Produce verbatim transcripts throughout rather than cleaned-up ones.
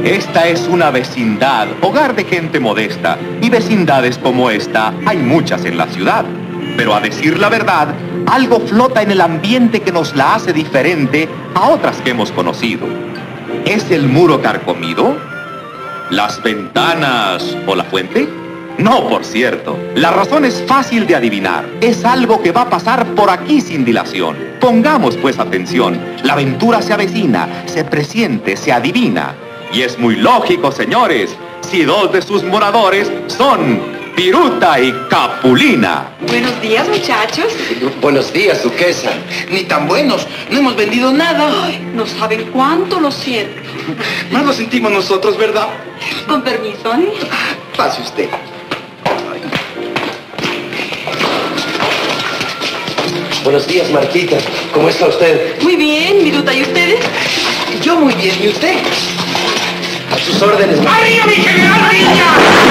Esta es una vecindad, hogar de gente modesta, y vecindades como esta hay muchas en la ciudad. Pero a decir la verdad, algo flota en el ambiente que nos la hace diferente a otras que hemos conocido. ¿Es el muro carcomido? ¿Las ventanas o la fuente? No, por cierto. La razón es fácil de adivinar. Es algo que va a pasar por aquí sin dilación. Pongamos pues atención. La aventura se avecina, se presiente, se adivina. Y es muy lógico, señores, si dos de sus moradores son Piruta y Capulina. Buenos días, muchachos. Buenos días, duquesa. Ni tan buenos. No hemos vendido nada. Ay, no saben cuánto lo siento. Más lo sentimos nosotros, ¿verdad? Con permiso, ¿eh? Pase usted. Buenos días, Marquita. ¿Cómo está usted? Muy bien, Piruta. ¿Y ustedes? Yo muy bien. ¿Y usted? A sus órdenes, Marquita. ¡Arriba, mi general, niña!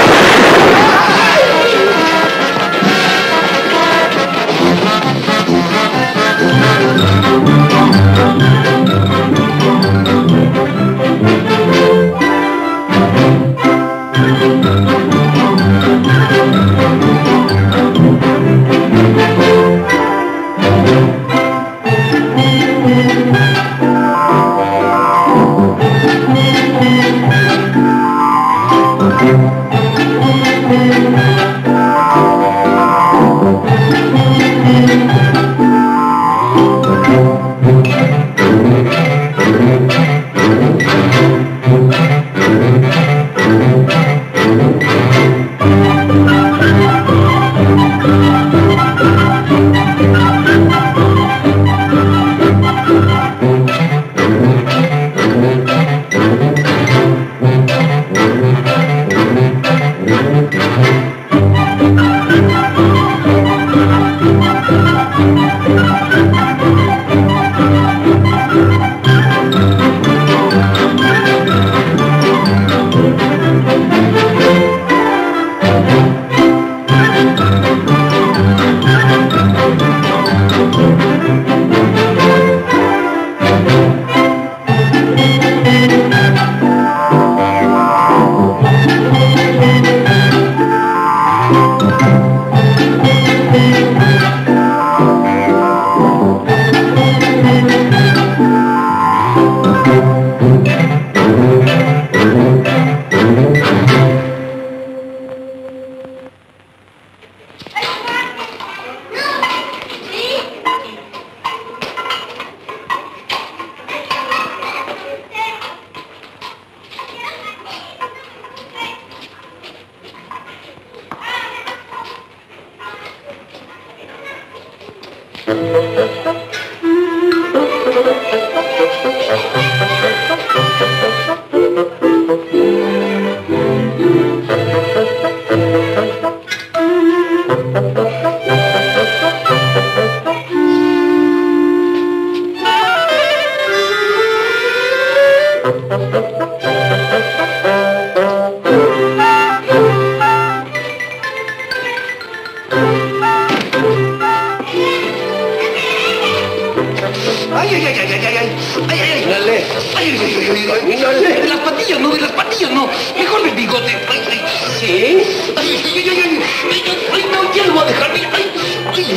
Ay, ay, ay, ay, ay, ay, ay, ay, ay, Nale. Ay, ay, ay, ay, ay, Nale. Las patillas no, de las patillas no. Mejor del bigote. Ay, ay. ¿Sí? Ay, ay, ay, ay, ay, ay, ay, no, ya lo voy a dejar. Ay, ay, ay,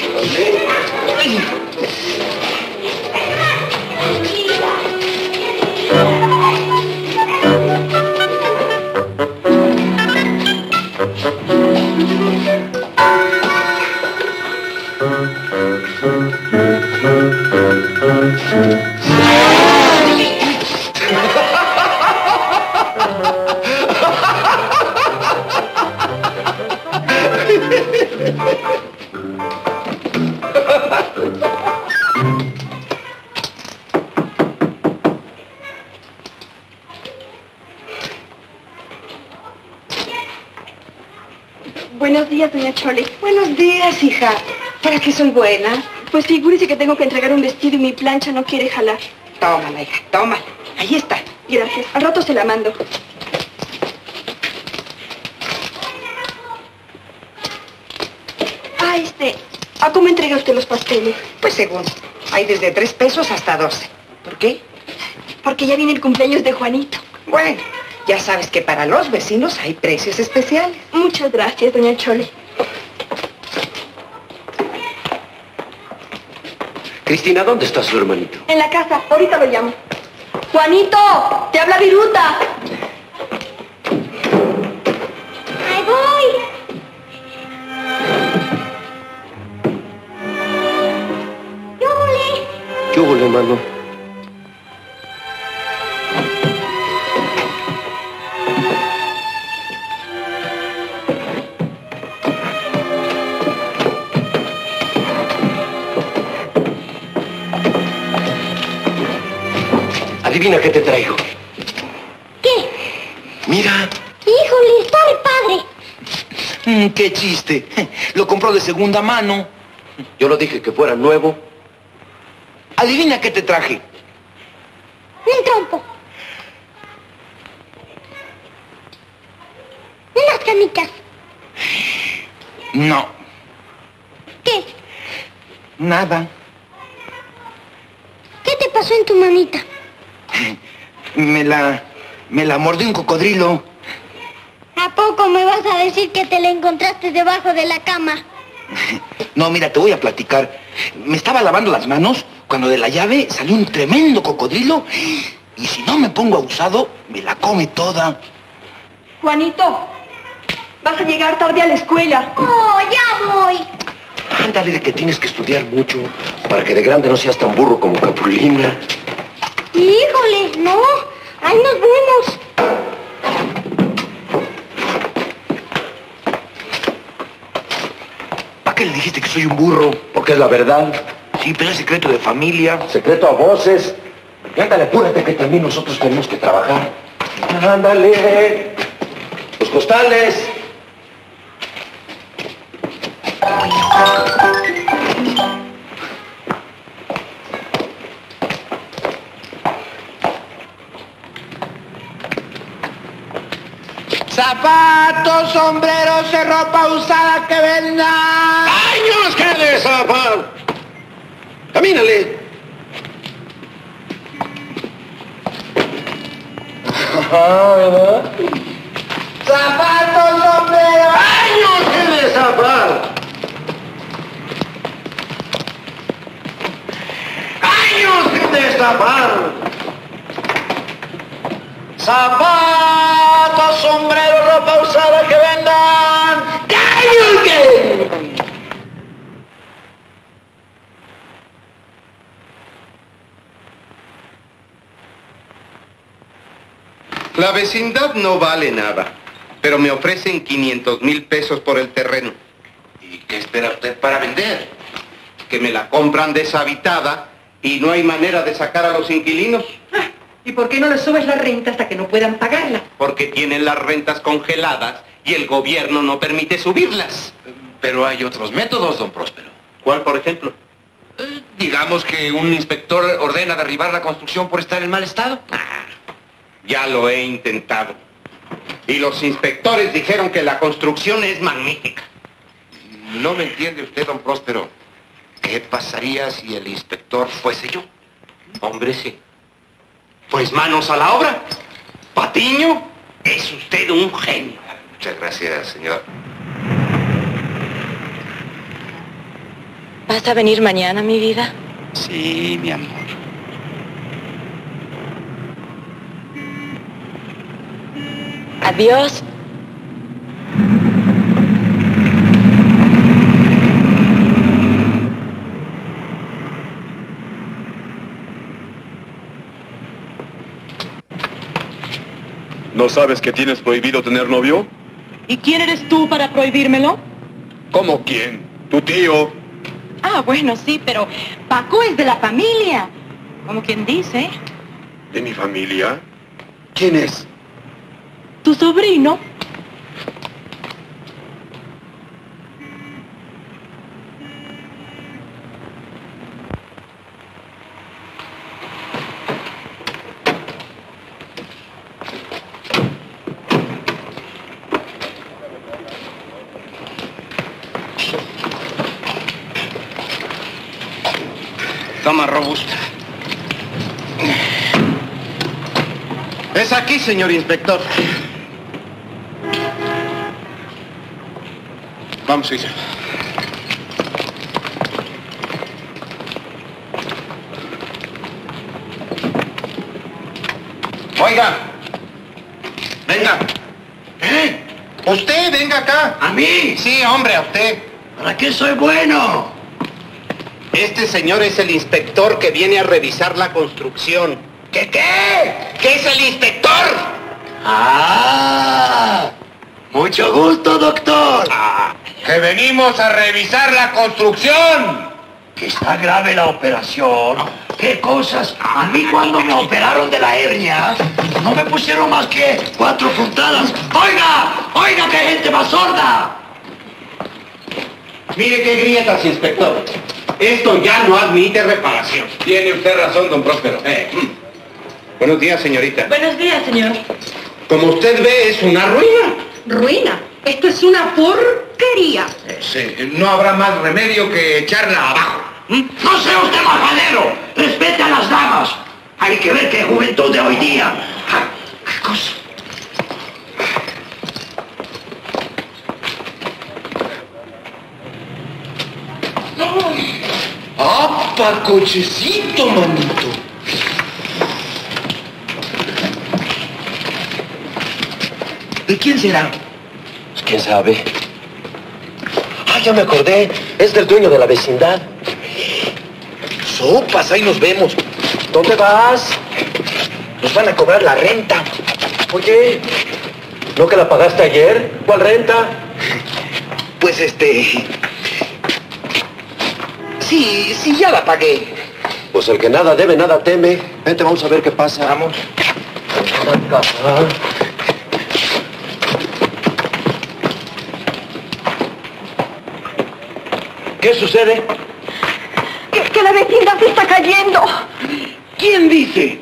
ay, ay. Buenos días, doña Chole. Buenos días, hija. ¿Para qué soy buena? Pues figúrese que tengo que entregar un vestido y mi plancha no quiere jalar. Tómala, hija, tómala. Ahí está. Gracias. Al rato se la mando. Ah, este... ¿A cómo entrega usted los pasteles? Pues según. Hay desde tres pesos hasta doce. ¿Por qué? Porque ya viene el cumpleaños de Juanito. Bueno, ya sabes que para los vecinos hay precios especiales. Muchas gracias, doña Chole. Cristina, ¿dónde está su hermanito? En la casa, ahorita lo llamo. Juanito, te habla Viruta. ¡Ahí voy! ¡Yule! ¿Qué hubo, hermano? Adivina qué te traigo. ¿Qué? Mira. ¡Híjole, está re padre! Mm, ¡Qué chiste! Lo compró de segunda mano. Yo lo dije que fuera nuevo. Adivina qué te traje. Un trompo. Unas canicas. No, ¿Qué? nada. ¿Qué te pasó en tu manita? Me la... me la mordió un cocodrilo. ¿A poco me vas a decir que te la encontraste debajo de la cama? No, mira, te voy a platicar. Me estaba lavando las manos cuando de la llave salió un tremendo cocodrilo y si no me pongo abusado, me la come toda. Juanito, vas a llegar tarde a la escuela. ¡Oh, ya voy! Ándale, de que tienes que estudiar mucho para que de grande no seas tan burro como Capulina. ¡Híjole, no! ¡Ahí nos vemos! ¿Para qué le dijiste que soy un burro? Porque es la verdad. Sí, pero es secreto de familia. Secreto a voces. Y ándale, apúrate que también nosotros tenemos que trabajar. Ándale. Los costales. Zapatos, sombreros de ropa usada que vendan. ¡Ay, no nos quedes, Zapal! ¡Camínale! ¿Verdad? Zapatos, sombreros. ¡Ay, no nos quedes, Zapal! ¡Ay, no nos quedes, Zapal! Zapatos, sombreros, ropa usada que vendan. ¡Cállate! La vecindad no vale nada, pero me ofrecen quinientos mil pesos por el terreno. ¿Y qué espera usted para vender? Que me la compran deshabitada y no hay manera de sacar a los inquilinos. ¿Y por qué no le subes la renta hasta que no puedan pagarla? Porque tienen las rentas congeladas y el gobierno no permite subirlas. Pero hay otros métodos, don Próspero. ¿Cuál, por ejemplo? Eh, digamos que un inspector ordena derribar la construcción por estar en mal estado. Ya lo he intentado. Y los inspectores dijeron que la construcción es magnífica. No me entiende usted, don Próspero. ¿Qué pasaría si el inspector fuese yo? Hombre, sí. Pues manos a la obra. Patiño, es usted un genio. Muchas gracias, señor. ¿Vas a venir mañana, mi vida? Sí, mi amor. Adiós. ¿No sabes que tienes prohibido tener novio? ¿Y quién eres tú para prohibírmelo? ¿Cómo quién? ¿Tu tío? Ah, bueno, sí, pero Paco es de la familia. Como quien dice, ¿De mi familia? ¿Quién es? tu sobrino. Toma robusta. Es aquí, señor inspector. Vamos, Isa. Oiga. Venga. ¿Eh? Usted, venga acá. ¿A mí? Sí, hombre, a usted. ¿Para qué soy bueno? Este señor es el inspector que viene a revisar la construcción. ¿Qué qué? ¿Qué es el inspector? ¡Ah! Mucho gusto, doctor. Ah, que venimos a revisar la construcción. Que está grave la operación. ¿Qué cosas? A mí cuando me operaron de la hernia, no me pusieron más que cuatro puntadas. ¡Oiga! ¡Oiga, qué gente más sorda! Mire qué grietas, inspector. Esto ya no admite reparación. Tiene usted razón, don Próspero. Eh, mm. Buenos días, señorita. Buenos días, señor. Como usted ve, es una ruina. Ruina. Esto es una porquería. Sí, no habrá más remedio que echarla abajo. ¿Mm? ¡No sea usted majadero! ¡Respete a las damas! Hay que ver qué juventud de hoy día. Ah, ¿qué cosa? ¡Apa, cochecito, manito! ¿De quién será? ¿Quién sabe? Ah, ya me acordé. Es del dueño de la vecindad. Sopas, ahí nos vemos. ¿Dónde vas? Nos van a cobrar la renta. Oye, ¿no que la pagaste ayer? ¿Cuál renta? Pues este... Sí, sí, ya la pagué. Pues el que nada debe, nada teme. Vente, vamos a ver qué pasa. Vamos. ¿Qué sucede? Que, que la vecindad se está cayendo. ¿Quién dice?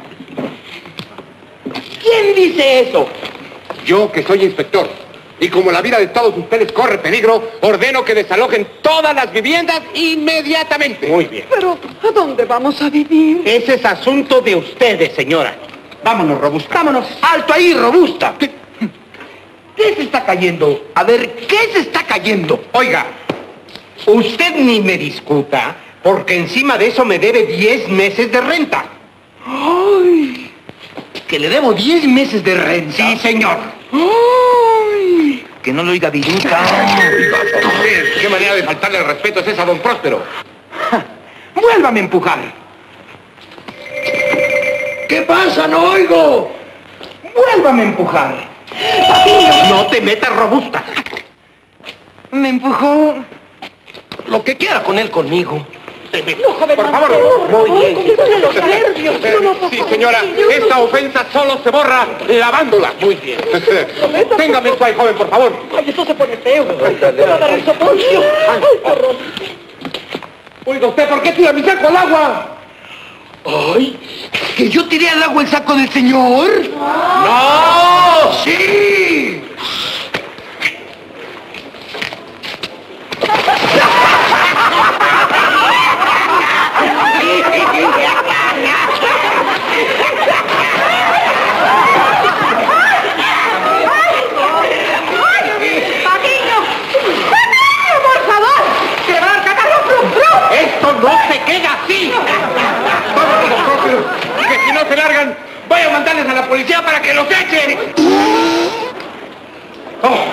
¿Quién dice eso? Yo, que soy inspector, y como la vida de todos ustedes corre peligro, ordeno que desalojen todas las viviendas inmediatamente. Muy bien. Pero, ¿a dónde vamos a vivir? Ese es asunto de ustedes, señora. Vámonos, Robusta. Vámonos. ¡Alto ahí, Robusta! ¿Qué, ¿Qué se está cayendo? A ver, ¿qué se está cayendo? Oiga, usted ni me discuta, porque encima de eso me debe diez meses de renta. ¡Ay! ¿Que le debo diez meses de renta? Sí, señor. ¡Ay! Que no lo oiga Viruta. ¿Qué manera de faltarle el respeto es esa, don Próspero? ¡Vuélvame a empujar! ¿Qué pasa? ¡No oigo! ¡Vuélvame a empujar! No te metas, Robusta. Me empujó. Lo que quiera con él conmigo. No, joven, Por favor. muy bien. Los nervios. No, no, por Sí, favor. señora, esta ofensa solo se borra lavándola. Muy bien. Téngame esto ahí, joven, por favor. Ay, esto se pone feo. Te va a dar el soponcio. Ay, qué horror. Oiga, ¿usted por qué tira mi saco al agua? ¡Ay! ¿Que yo tiré al agua el saco del señor? ¡No! ¡Sí! ¡Patiño! ¡Patiño, por favor! ¡Se le va a dar catarro, plum, plum! Esto no se queda así. Vamos, don Próspero, que si no se largan, voy a mandarles a la policía para que los echen. Oh.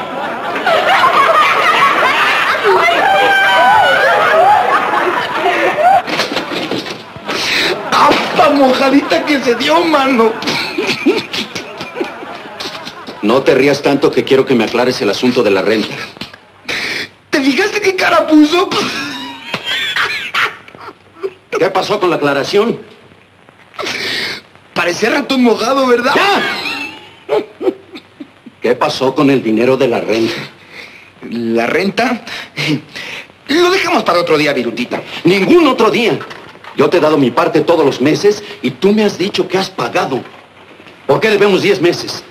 ¡Apa, mojadita que se dio, mano! No te rías tanto que quiero que me aclares el asunto de la renta. ¿Te fijaste qué cara puso? ¿Qué pasó con la aclaración? Parece ratón mojado, ¿verdad? ¡Ya! ¿Qué pasó con el dinero de la renta? ¿La renta? Lo dejamos para otro día, Virutita. Ningún otro día. Yo te he dado mi parte todos los meses y tú me has dicho que has pagado. ¿Por qué debemos diez meses?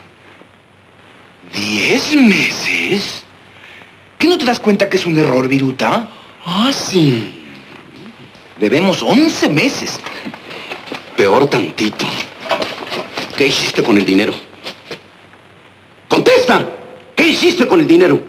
¿Diez meses? ¿Qué no te das cuenta que es un error, Viruta? Ah, sí. Debemos once meses. Peor tantito. ¿Qué hiciste con el dinero? ¡Contesta! ¿Qué hiciste con el dinero?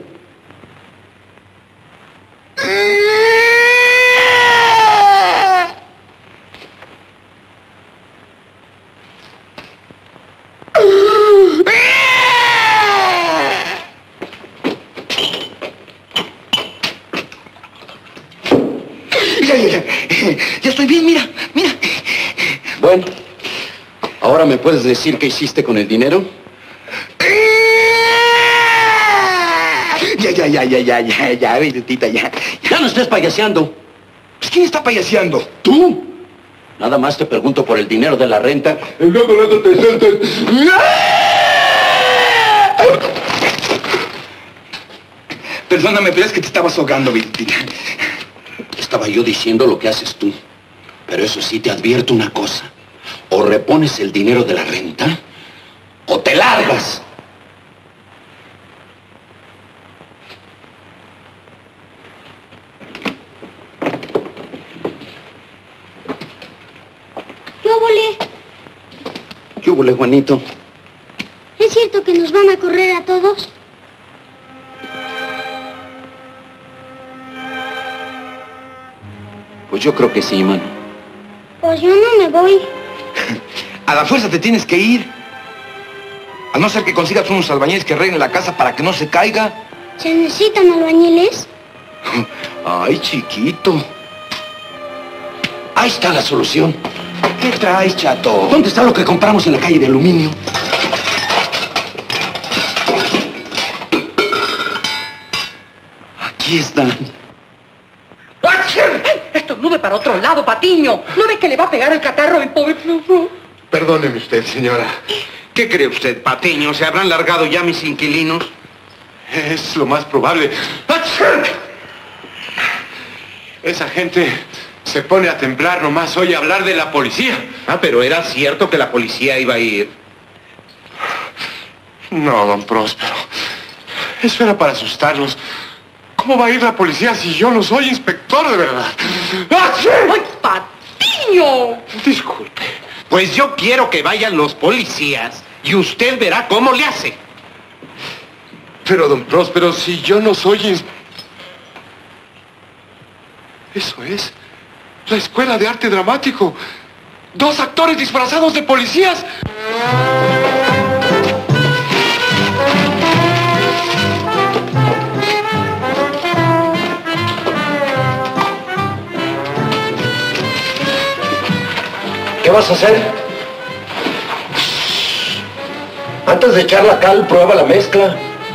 Ya, ya, ya. Ya estoy bien, mira, mira. Bueno, ¿ahora me puedes decir qué hiciste con el dinero? Ya, ya, ya, ya, ya, ya, ya, Violetita, ya. Ya no estés payaseando. Pues, ¿quién está payaseando? ¿Tú? Nada más te pregunto por el dinero de la renta. Perdóname, pero es que te estabas ahogando, Violetita. Estaba yo diciendo lo que haces tú. Pero eso sí, te advierto una cosa. O repones el dinero de la renta, o te largas. ¿Qué volé? ¿Qué hubo, Juanito? ¿Es cierto que nos van a correr a todos? Pues yo creo que sí, mano. Pues yo no me voy. A la fuerza te tienes que ir. A no ser que consigas unos albañiles que arreglen la casa para que no se caiga. ¿Se necesitan albañiles? Ay, chiquito. Ahí está la solución. ¿Qué traes, chato? ¿Dónde está lo que compramos en la calle de aluminio? Aquí están. Esto nube para otro lado, Patiño. ¿No ve que le va a pegar el catarro al pobre Frufru? Perdóneme usted, señora. ¿Qué cree usted, Patiño? ¿Se habrán largado ya mis inquilinos? Es lo más probable. Esa gente se pone a temblar nomás oye hablar de la policía. Ah, pero era cierto que la policía iba a ir. No, don Próspero. Eso era para asustarlos. ¿Cómo va a ir la policía si yo no soy inspector de verdad? ¡Ay, Patiño! Disculpe. Pues yo quiero que vayan los policías y usted verá cómo le hace. Pero, don Próspero, si yo no soy inspector... Eso es. La Escuela de Arte Dramático. Dos actores disfrazados de policías. ¿Qué vas a hacer? Antes de echar la cal, prueba la mezcla.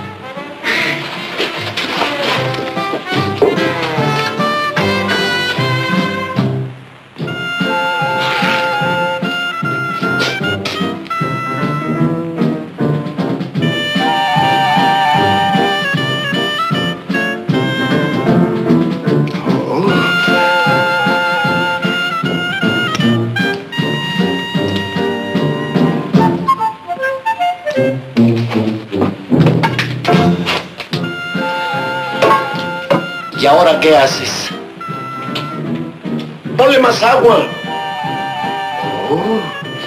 ¿Y ahora qué haces? Ponle más agua. Oh.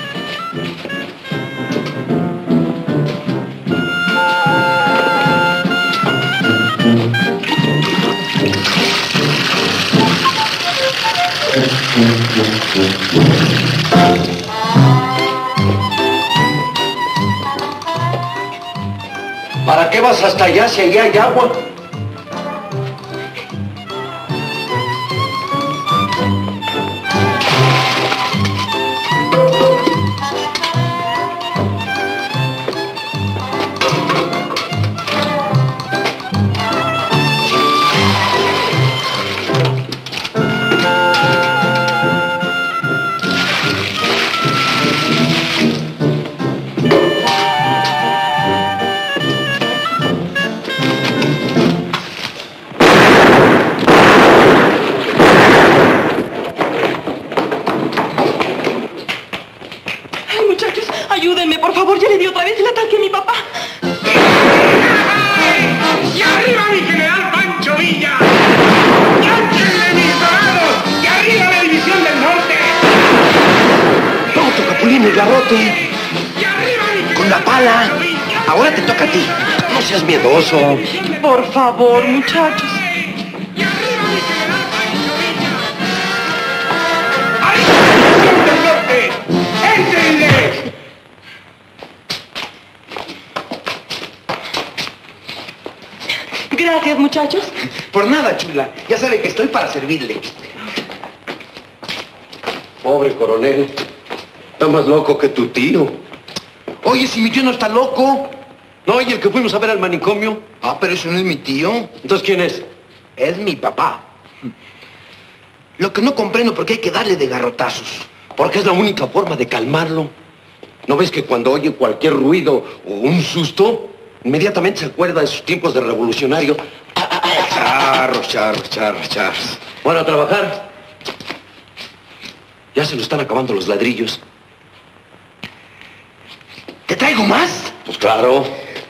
¿Para qué vas hasta allá si allá hay agua? Ayúdenme, por favor, ya le di otra vez el ataque a mi papá. ¡Y arriba mi general Pancho Villa! ¡Cántenle mis dorados! ¡Y arriba la división del norte! ¡Pronto, Capulín y Garrote! ¡Y arriba con la pala. Ahora te toca a ti. No seas miedoso. Por favor, muchachos. ¡Éntrenle! Gracias, muchachos. Por nada, chula. Ya sabe que estoy para servirle. Pobre coronel. Está más loco que tu tío. Oye, si mi tío no está loco. No, ¿y el que fuimos a ver al manicomio? Ah, pero eso no es mi tío. Entonces, ¿quién es? Es mi papá. Lo que no comprendo por qué hay que darle de garrotazos. Porque es la única forma de calmarlo. ¿No ves que cuando oye cualquier ruido o un susto, inmediatamente se acuerda de sus tiempos de revolucionario? Charros, charros, charros, charros. Bueno, a trabajar. Ya se lo están acabando los ladrillos. ¿Te traigo más? Pues claro.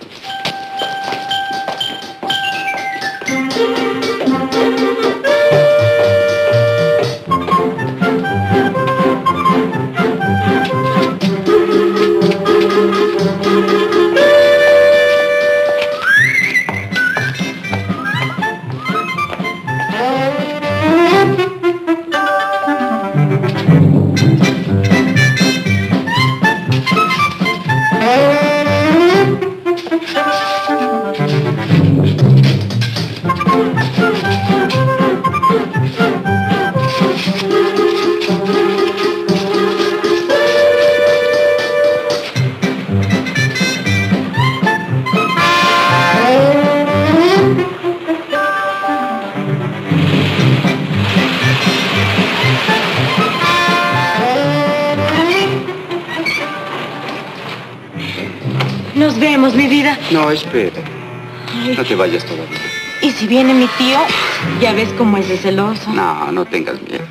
Nos vemos, mi vida. No, espera. No te vayas todavía. ¿Y si viene mi tío? Ya ves cómo es de celoso. No, no tengas miedo.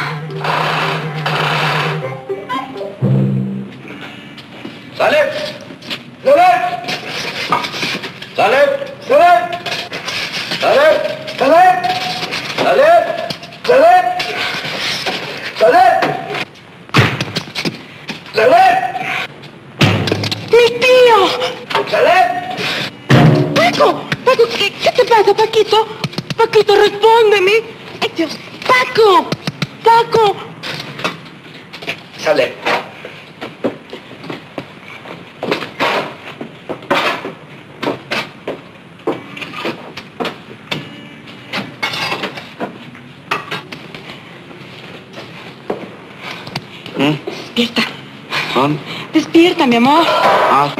¡Sale! ¡Sale! ¡Sale! ¡Sale! ¡Sale! ¡Sale! ¡Sale! ¡Sale! ¡Sale! ¡Sale! ¡Mi tío! ¡Sale! ¡Paco! ¡Paco! ¿Qué, qué te pasa, Paquito? Paquito, respóndeme. ¡Ay, Dios! ¡Paco! ¡Paco! Sale. Despierta. ¿Juan? Despierta, mi amor. Ah.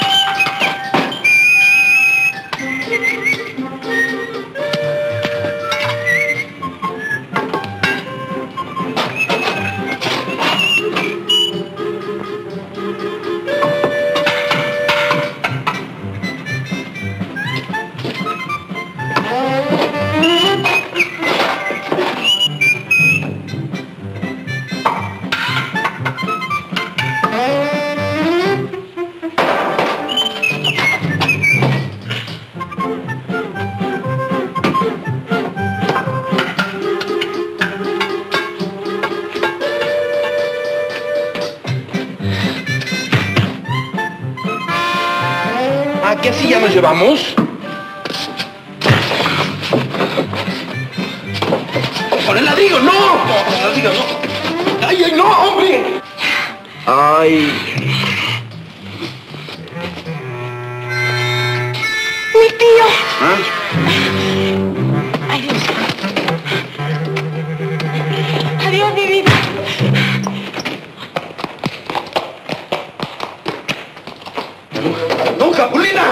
¿A qué así ya nos llevamos? ¡Con el ladrillo, no! ¡Con el ladrillo, no! ¡Ay, ay, no, hombre! ¡Ay! ¡Mi tío! ¿Ah? Adiós. Adiós, mi vida. ¡No, Capulina!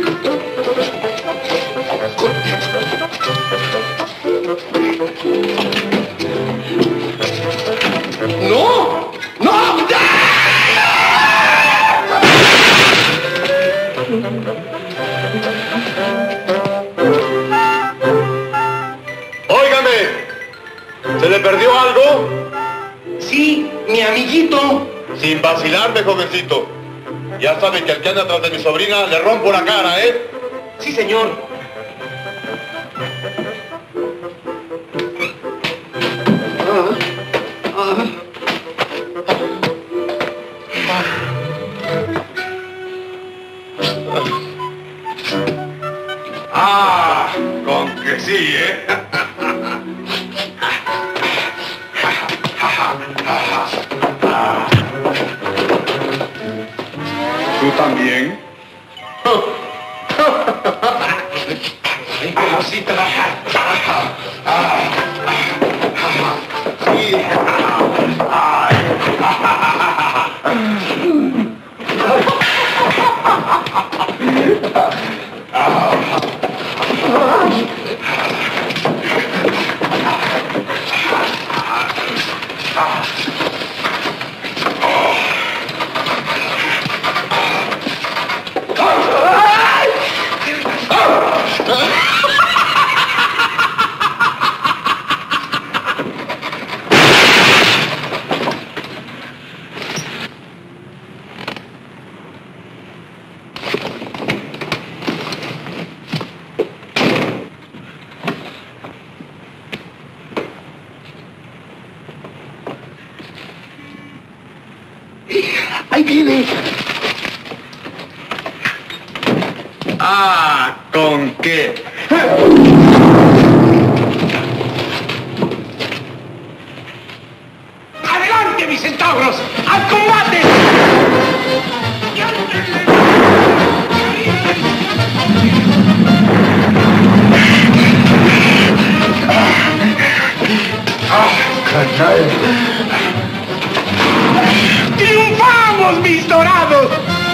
¡No! ¡No! Óigame, ¿se le perdió algo? Sí, mi amiguito. Sin vacilarme, jovencito. Ya sabe que al que anda atrás de mi sobrina le rompo la cara, ¿eh? Sí, señor. también? Así trabajar. ¡Ahí viene! ¡Ah! ¿Con qué? ¡Adelante, mis centauros! ¡Al combate! ¡Canal! ¡Triunfamos, mis dorados!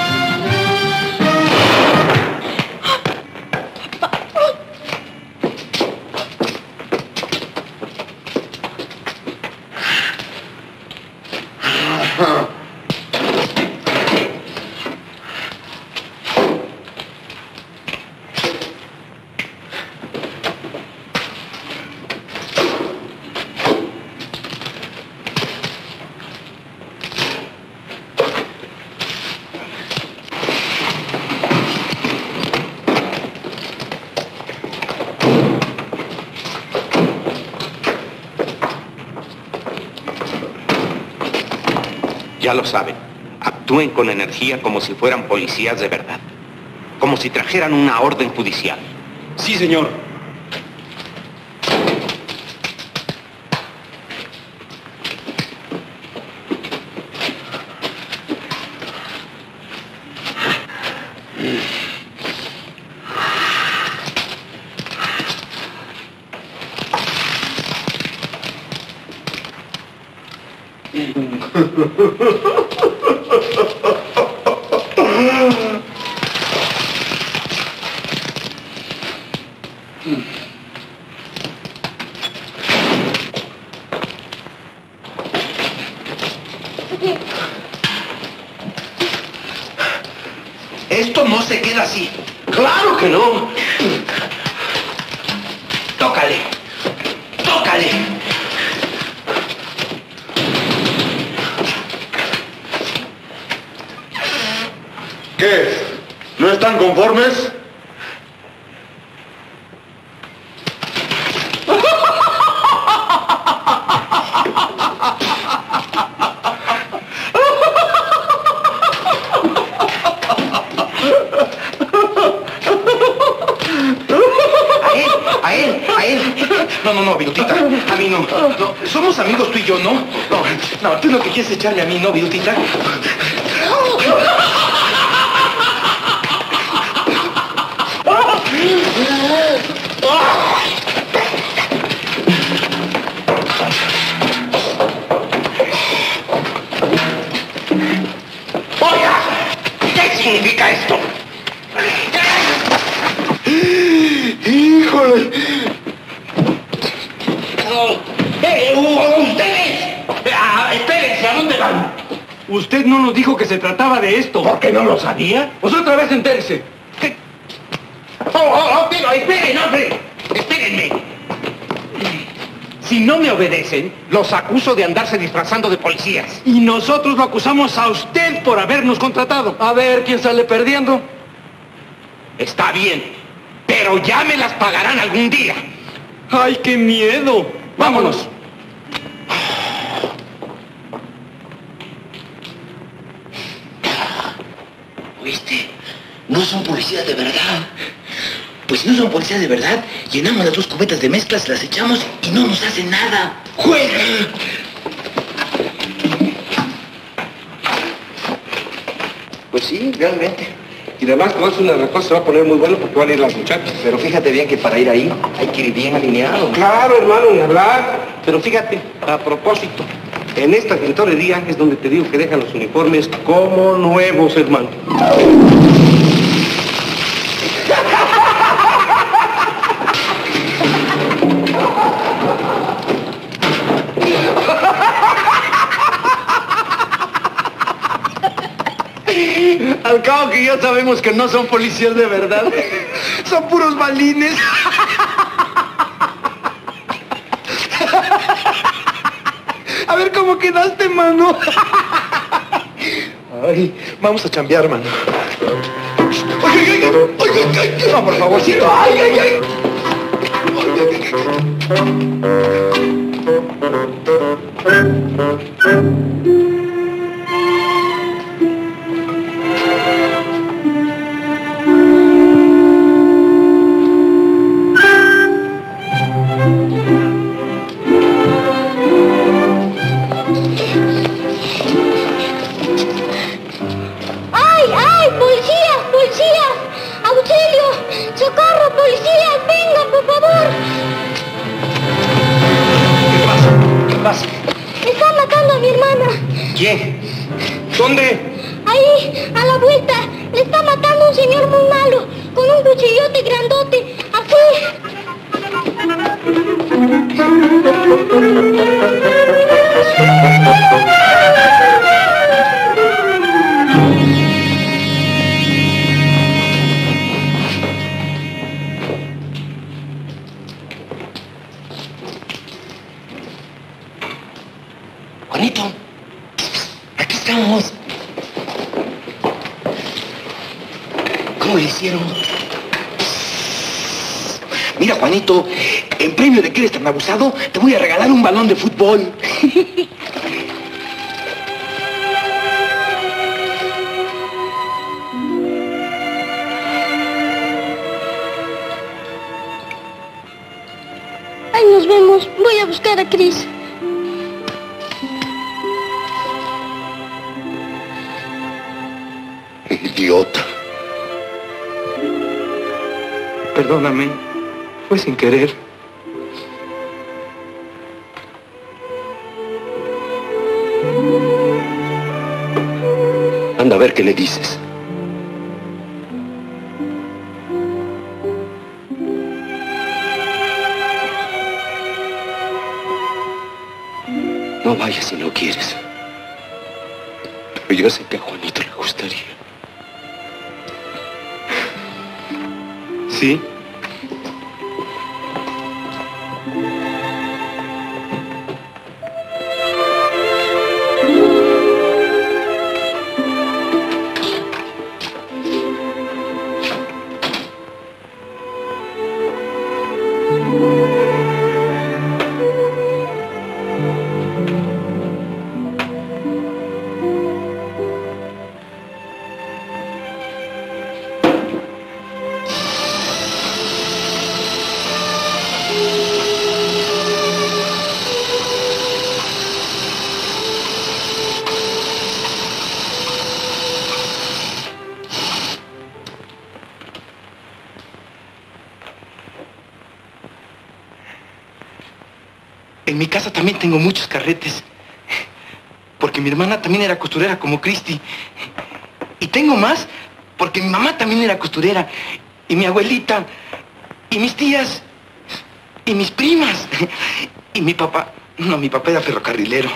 Ya lo saben, actúen con energía como si fueran policías de verdad, como si trajeran una orden judicial. Sí, señor. Esto no se queda así. ¡Claro que no! Tócale. Tócale. ¿Qué? ¿No están conformes? A él, a él. No, no, no, Virutita. A mí no. No, somos amigos tú y yo, ¿no? No, no, tú lo que quieres echarme a mí, ¿no, Virutita? Oiga, ¿qué significa esto? ¡Híjole! ¡Eh, ustedes! Ah, espérense, ¿a dónde van? Usted no nos dijo que se trataba de esto. ¿Por qué no lo sabía? Pues otra vez entérese. ¿Qué? ¡Oh, oh, oh! Pero esperen, hombre! ¡Espérenme! Si no me obedecen, los acuso de andarse disfrazando de policías. Y nosotros lo acusamos a usted por habernos contratado. A ver quién sale perdiendo. Está bien, pero ya me las pagarán algún día. ¡Ay, qué miedo! ¡Vámonos! ¿Oíste? No son policías de verdad. Pues si no son policías de verdad, llenamos las dos cubetas de mezclas, las echamos y no nos hacen nada. ¡Juega! Pues sí, realmente. Y además, todo eso, una cosa se va a poner muy bueno porque van a ir las muchachas. Pero fíjate bien que para ir ahí hay que ir bien alineado. Claro, hermano, ni hablar. Pero fíjate, a propósito, en esta tintorería es donde te digo que dejan los uniformes como nuevos, hermano. Al cabo que ya sabemos que no son policías de verdad. Son puros balines. A ver cómo quedaste, mano. Ay, vamos a chambear, mano. Ay, ay, ay, ay, ay, ay. No, por favorcito. Ay, ay, ay. ¡Socorro, policías! ¡Vengan, por favor! ¿Qué pasa? ¿Qué pasa? Están matando a mi hermana. ¿Quién? ¿Dónde? Ahí, a la vuelta. Le está matando un señor muy malo, con un cuchillote grandote. Juanito, aquí estamos. ¿Cómo le hicieron? Mira, Juanito, en premio de que eres tan abusado, te voy a regalar un balón de fútbol. Ahí nos vemos. Voy a buscar a Cris. Idiota. Perdóname, fue sin querer. Anda a ver qué le dices. No vayas si no quieres. Pero yo sé que a Juanito le gustaría. ¿Sí? En mi casa también tengo muchos carretes, porque mi hermana también era costurera como Cristi. Y tengo más, porque mi mamá también era costurera, y mi abuelita, y mis tías, y mis primas, y mi papá. No, mi papá era ferrocarrilero.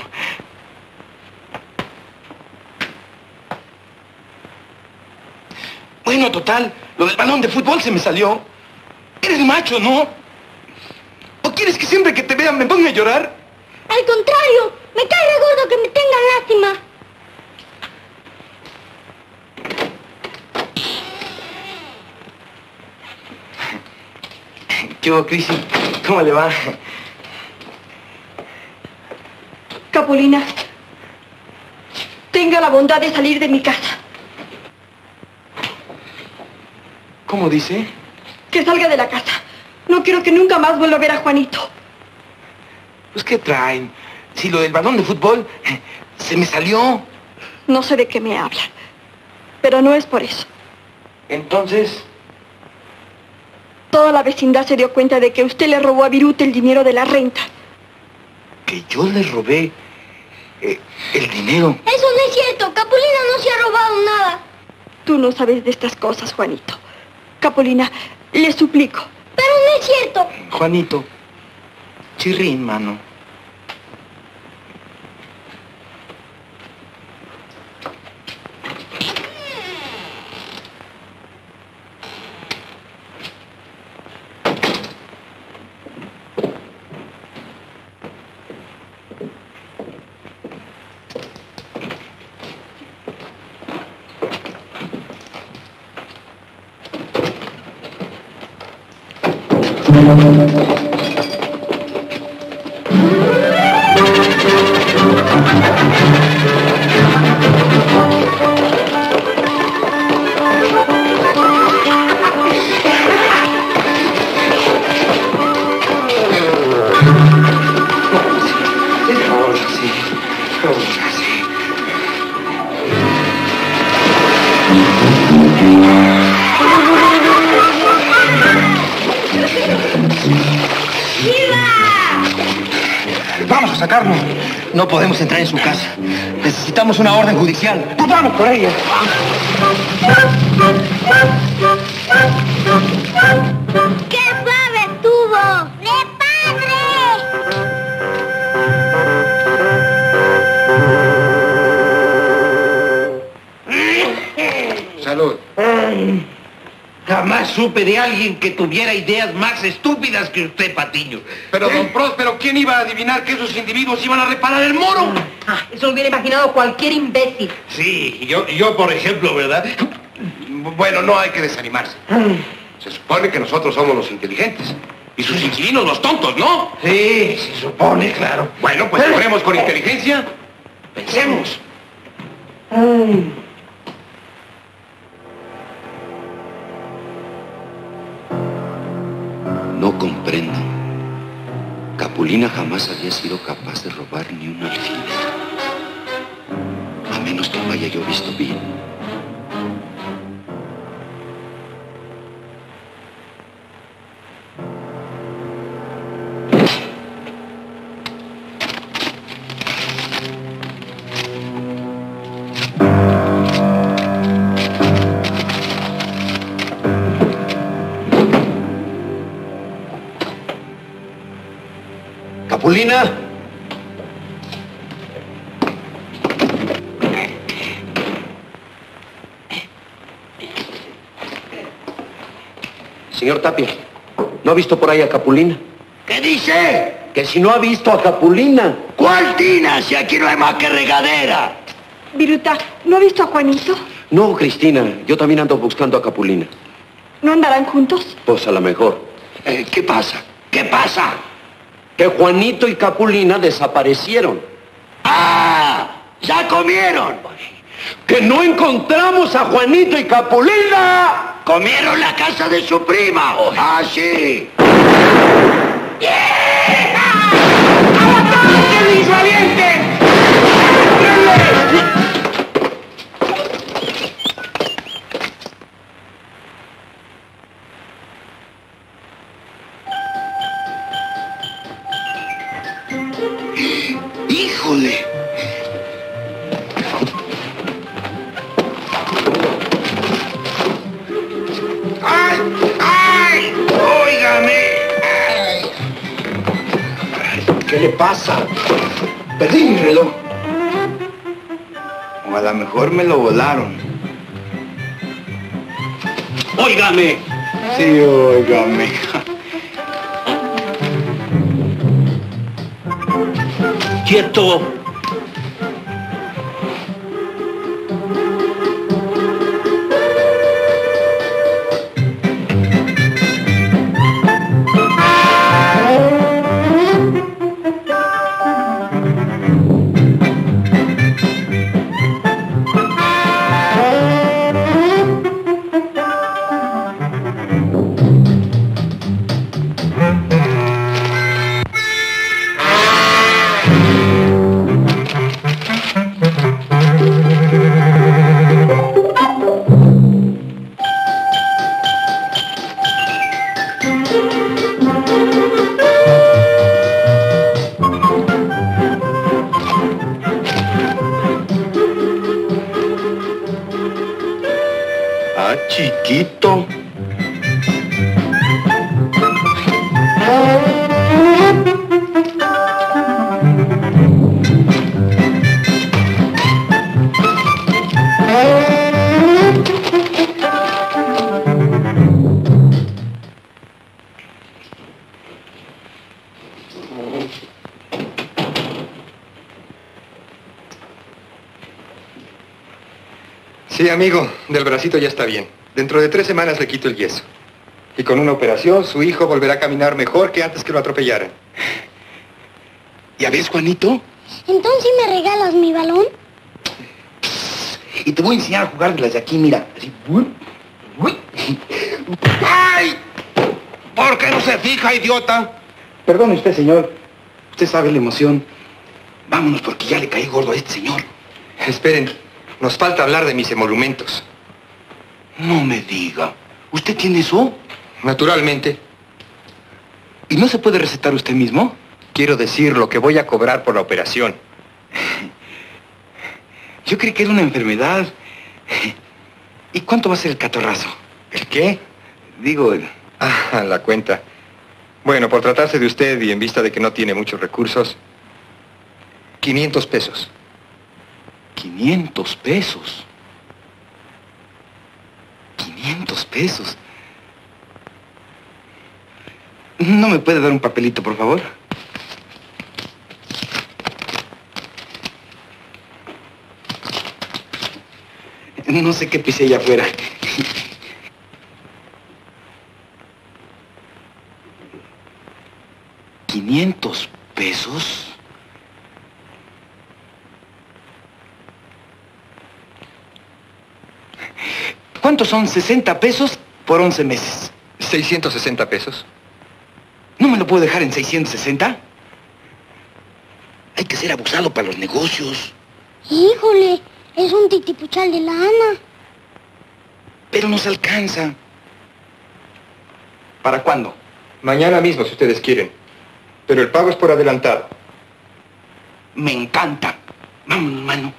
Bueno, total, lo del balón de fútbol se me salió. Eres macho, ¿no? ¿O quieres que siempre que te vean me ponga a llorar? Al contrario, me cae de gordo que me tengan lástima. ¿Qué hubo, Crisi? ¿Cómo le va? Capulina, tenga la bondad de salir de mi casa. ¿Cómo dice? Que salga de la casa. No quiero que nunca más vuelva a ver a Juanito. Pues, ¿qué traen? Si lo del balón de fútbol se me salió. No sé de qué me habla. pero no es por eso. Entonces... Toda la vecindad se dio cuenta de que usted le robó a Viruta el dinero de la renta. ¿Que yo le robé eh, el dinero? Eso no es cierto. Capulina no se ha robado nada. Tú no sabes de estas cosas, Juanito. Capulina, le suplico. Pero no es cierto. Juanito, chirrín, mano. No podemos entrar en su casa. Necesitamos una orden judicial. Pues vamos por ella. ¡Qué suave estuvo! ¡De padre! Salud. Ay, jamás supe de alguien que tuviera ideas más estúpidas que usted, Patiño. Pero, don Próspero, ¿quién iba a adivinar que esos individuos iban a reparar el moro? Ah, eso lo hubiera imaginado cualquier imbécil. Sí, yo, yo por ejemplo, ¿verdad? Bueno, no hay que desanimarse. Se supone que nosotros somos los inteligentes. Y sus inquilinos los tontos, ¿no? Sí, se supone, claro. Bueno, pues obremos con inteligencia. Pensemos. Ay. No comprendo. Capulina jamás había sido capaz de robar ni un alfiler. A menos que no haya yo visto bien. Capulina. Señor Tapia, ¿no ha visto por ahí a Capulina? ¿Qué dice? Que si no ha visto a Capulina. ¿Cuál tina? Si aquí no hay más que regadera. Viruta, ¿no ha visto a Juanito? No, Cristina, yo también ando buscando a Capulina. ¿No andarán juntos? Pues a lo mejor. Eh, ¿Qué pasa? ¿Qué pasa? Que Juanito y Capulina desaparecieron. ¡Ah! ¡Ya comieron! ¡Que no encontramos a Juanito y Capulina! ¡Comieron la casa de su prima! Oh. ¡Ah, sí! ¡Ataque, mis valientes! ¡Híjole! ¡Ay! ¡Ay! ¡Óigame! Ay. ¿Qué le pasa? Perdí mi reloj. O a lo mejor me lo volaron. ¡Óigame! Sí, óigame. ¡Quieto! chiquito. Sí, amigo, del bracito ya está bien. Dentro de tres semanas le quito el yeso. Y con una operación, su hijo volverá a caminar mejor que antes que lo atropellaran. ¿Ya ves, Juanito? Entonces, ¿me regalas mi balón? Y te voy a enseñar a jugar desde aquí, mira. Así. ¡Ay! ¿Por qué no se fija, idiota? Perdone usted, señor. Usted sabe la emoción. Vámonos porque ya le caí gordo a este señor. Esperen, nos falta hablar de mis emolumentos. No me diga. ¿Usted tiene eso? Naturalmente. ¿Y no se puede recetar usted mismo? Quiero decir lo que voy a cobrar por la operación. Yo creí que era una enfermedad. ¿Y cuánto va a ser el catorrazo? ¿El qué? Digo, el... Ah, la cuenta. Bueno, por tratarse de usted y en vista de que no tiene muchos recursos, quinientos pesos. quinientos pesos. quinientos pesos. ¿No me puede dar un papelito, por favor? No sé qué pisé allá afuera. ¿quinientos pesos? ¿Cuántos son sesenta pesos por once meses? seiscientos sesenta pesos. ¿No me lo puedo dejar en seiscientos sesenta? Hay que ser abusado para los negocios. Híjole, es un titipuchal de lana. Pero nos alcanza. ¿Para cuándo? Mañana mismo, si ustedes quieren. Pero el pago es por adelantado. Me encanta. Vámonos, mano.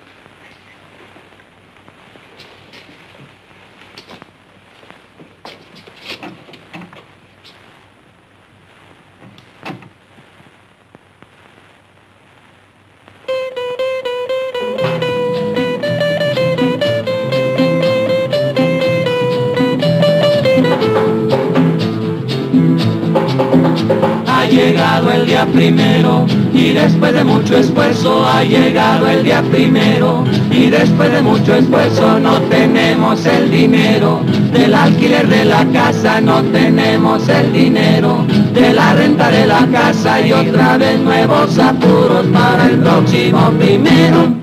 Ha llegado el día primero y después de mucho esfuerzo ha llegado el día primero y después de mucho esfuerzo no tenemos el dinero del alquiler de la casa, no tenemos el dinero de la renta de la casa y otra vez nuevos apuros para el próximo primero.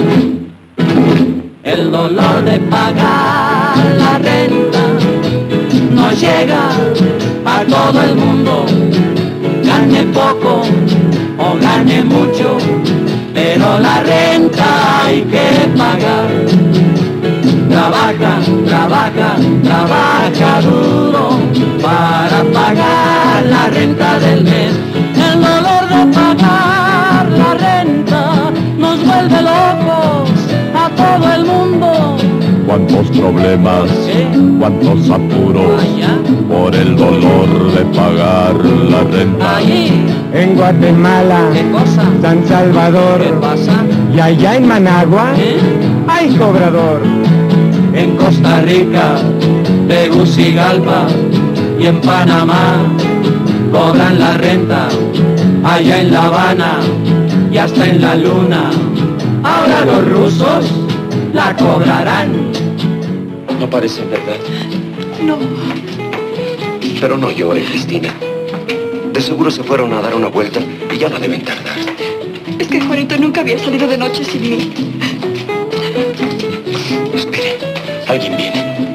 El dolor de pagar la renta nos llega a todo el mundo. Gane poco o gane mucho, pero la renta hay que pagar. Trabaja, trabaja, trabaja duro para pagar la renta del mes. El dolor de pagar la renta nos vuelve locos a todo el mundo. Cuántos problemas, ¿eh? Cuántos apuros, allá, por el dolor de pagar la renta. Allí, en Guatemala, ¿qué cosa? San Salvador, ¿qué pasa? Y allá en Managua, ¿eh? Hay cobrador. En Costa Rica, Tegucigalpa y en Panamá cobran la renta. Allá en La Habana y hasta en la Luna. Ahora los rusos la cobrarán. No parece verdad. No. Pero no llore, Cristina. De seguro se fueron a dar una vuelta y ya no deben tardar. Es que Juanito nunca había salido de noche sin mí. Espere, alguien viene.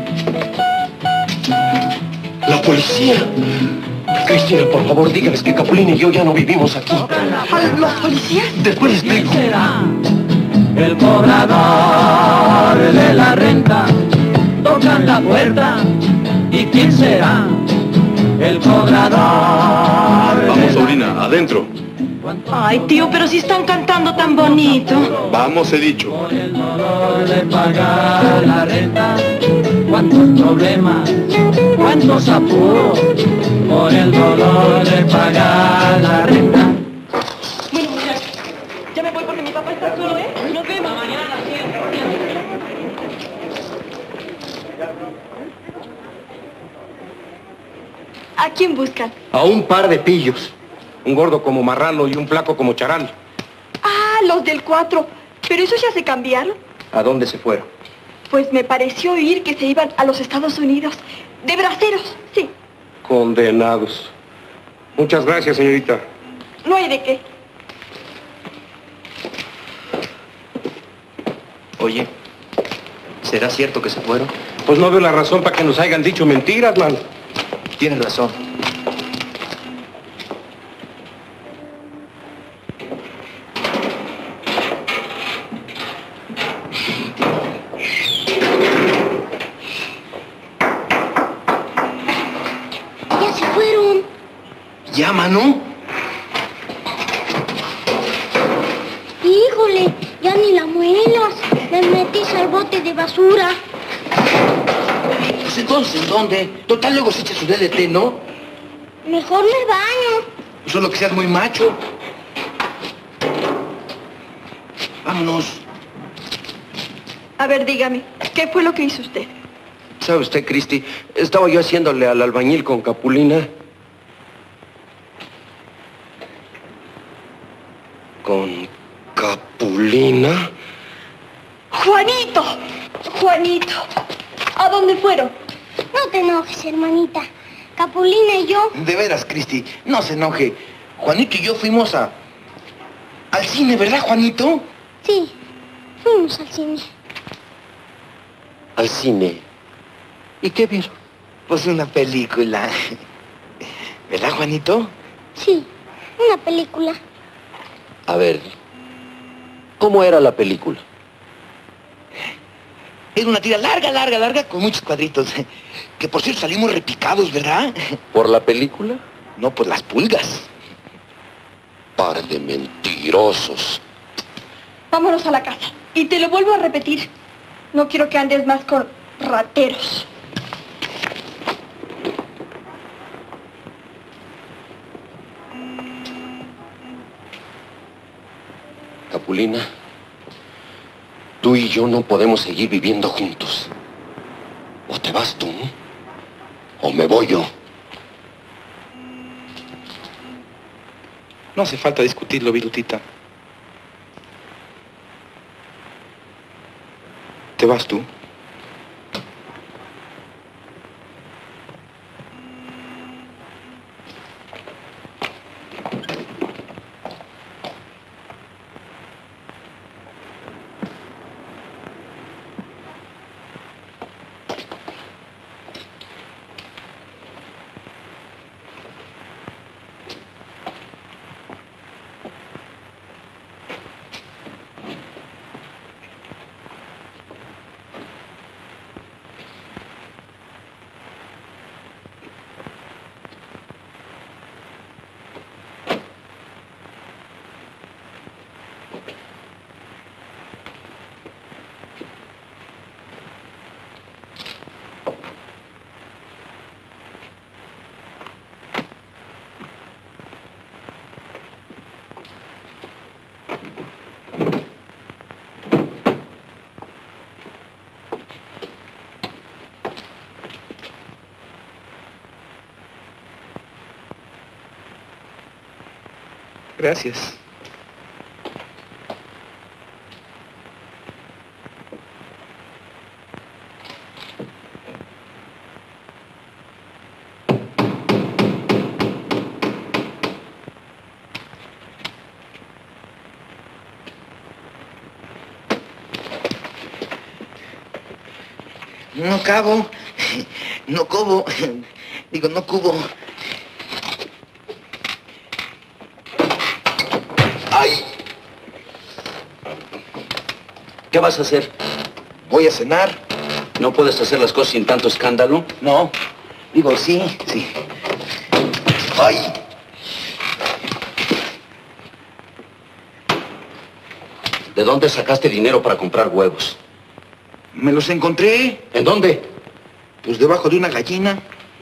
¡La policía! Cristina, por favor, dígales que Capulina y yo ya no vivimos aquí. ¿A los policías? Después les explico. ¿Quién será? El cobrador de la renta. Tocan la puerta. ¿Y quién será? El cobrador. Vamos, sobrina, adentro. Ay, tío, pero si están cantando tan bonito. Vamos, he dicho. Por el dolor de pagar la renta. cuántos problemas, cuántos apuros, por el dolor de pagar la renta. Bueno, muchachos, ya me voy porque mi papá está solo, ¿eh? Nos vemos. Mañana a las siete. ¿A quién buscan? A un par de pillos. Un gordo como Marrano y un flaco como Charal. Ah, los del cuatro. Pero esos ya se cambiaron. ¿A dónde se fueron? Pues me pareció oír que se iban a los Estados Unidos. De braceros, sí. Condenados. Muchas gracias, señorita. No hay de qué. Oye, ¿será cierto que se fueron? Pues no veo la razón para que nos hayan dicho mentiras, man. Tienes razón. Ya se fueron. ¿Ya, Manu? Híjole, ya ni la muelas. Me metís al bote de basura. Pues entonces, ¿en dónde? Total, luego se echa su D D T, ¿no? Mejor me baño. Solo que seas muy macho. Vámonos. A ver, dígame, ¿qué fue lo que hizo usted? ¿Sabe usted, Cristi? Estaba yo haciéndole al albañil con Capulina. ¿Con Capulina? ¡Juanito! ¡Juanito! ¿A dónde fueron? No te enojes, hermanita. Capulina y yo... De veras, Cristi, no se enoje. Juanito y yo fuimos a... al cine, ¿verdad, Juanito? Sí, fuimos al cine. ¿Al cine? ¿Y qué vieron? Pues una película. ¿Verdad, Juanito? Sí, una película. A ver, ¿cómo era la película? Era una tira larga, larga, larga, con muchos cuadritos. Que por cierto salimos repicados, ¿verdad? ¿Por la película? No, por las pulgas. Par de mentirosos. Vámonos a la casa. Y te lo vuelvo a repetir. No quiero que andes más con rateros. Capulina, tú y yo no podemos seguir viviendo juntos. O te vas tú, o me voy yo. No hace falta discutirlo, Virutita. ¿Te vas tú? Gracias. No cabo, no cobo, digo, no cubo. ¡Ay! ¿Qué vas a hacer? Voy a cenar. ¿No puedes hacer las cosas sin tanto escándalo? No, digo, sí, sí. ¡Ay! ¿De dónde sacaste dinero para comprar huevos? Me los encontré. ¿En dónde? Pues debajo de una gallina.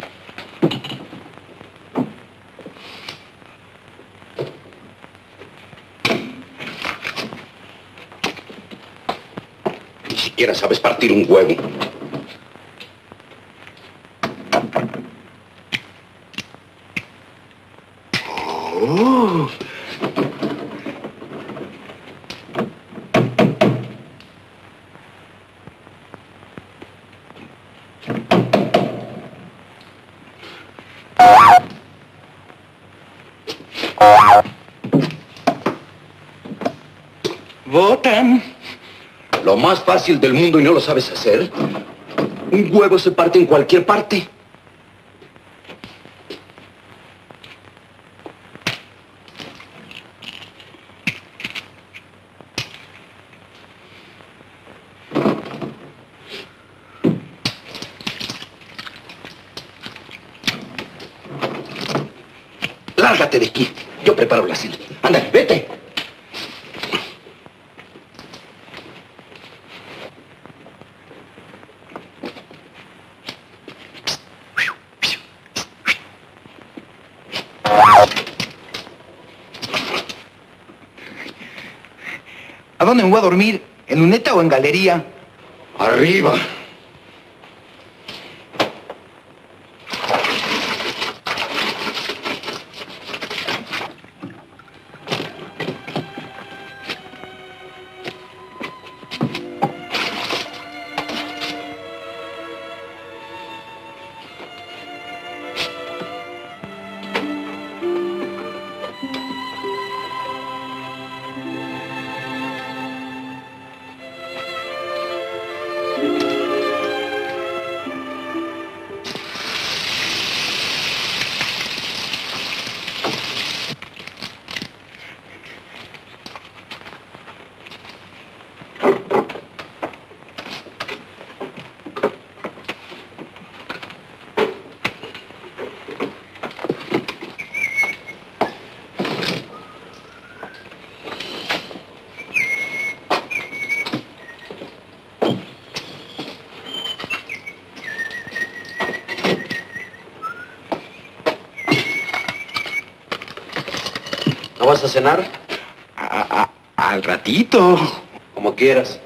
Ni siquiera sabes partir un huevo. Oh. Votan. Lo más fácil del mundo y no lo sabes hacer. Un huevo se parte en cualquier parte. Lárgate de aquí. Yo preparo la cena. Ándale, vete. ¿A dónde me voy a dormir? ¿En luneta o en galería? Arriba. ¿No vas a cenar? A, a, al ratito. Como quieras.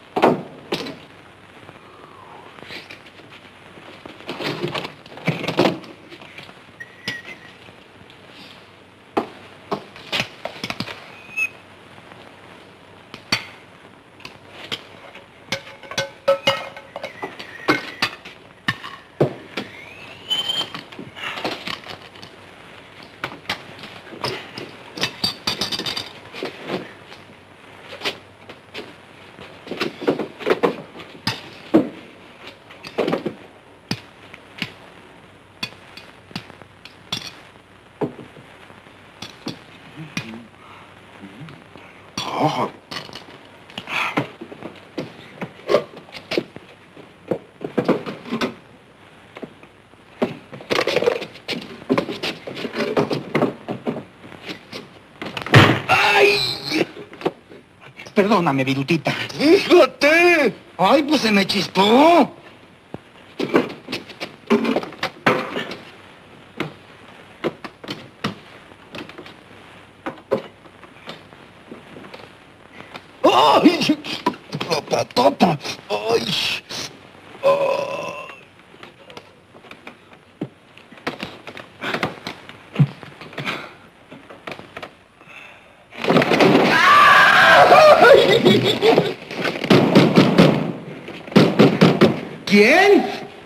Oh. ¡Ay! Perdóname, virutita. ¡Fíjate! ¡Ay, pues se me chispó! ¡Ay! ¡Topa, topa! ¡Ay! Oh. ¿Quién?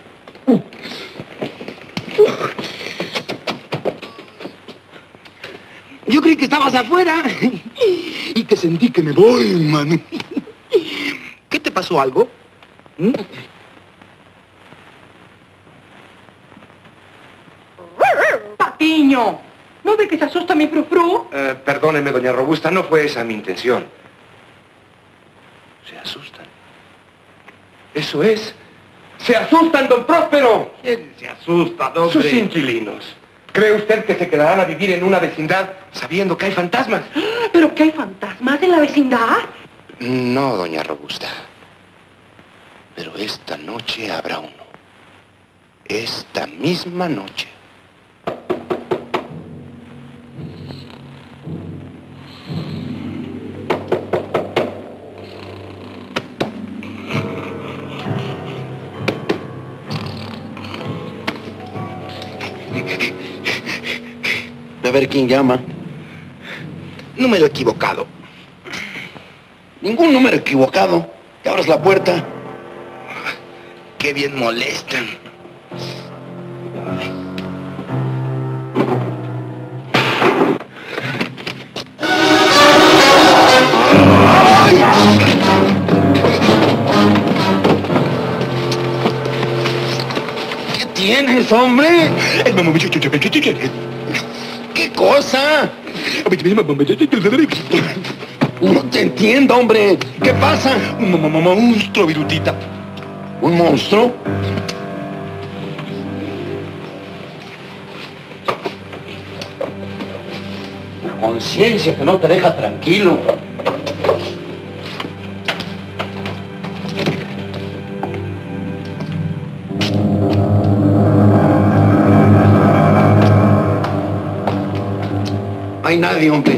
Yo creí que estabas afuera y que sentí que me voy, mano. ¿Qué te pasó, algo? ¿Mm? Patiño, ¿no ve que se asusta mi frufru? Eh, perdóneme, doña Robusta, no fue esa mi intención. Se asustan. Eso es. ¡Se asustan, don Próspero! ¿Quién se asusta, hombre? Sus inquilinos. ¿Cree usted que se quedarán a vivir en una vecindad sabiendo que hay fantasmas? ¿Pero qué hay fantasmas en la vecindad? No, doña Robusta. Pero esta noche habrá uno. esta misma noche. A ver quién llama. Número equivocado. Ningún número equivocado. Que abras la puerta. Qué bien molestan. ¿Qué tienes, hombre? ¿Qué cosa? No te entiendo, hombre. ¿Qué pasa? Un monstruo, Virutita. ¿Un monstruo? La conciencia que no te deja tranquilo. No hay nadie, hombre.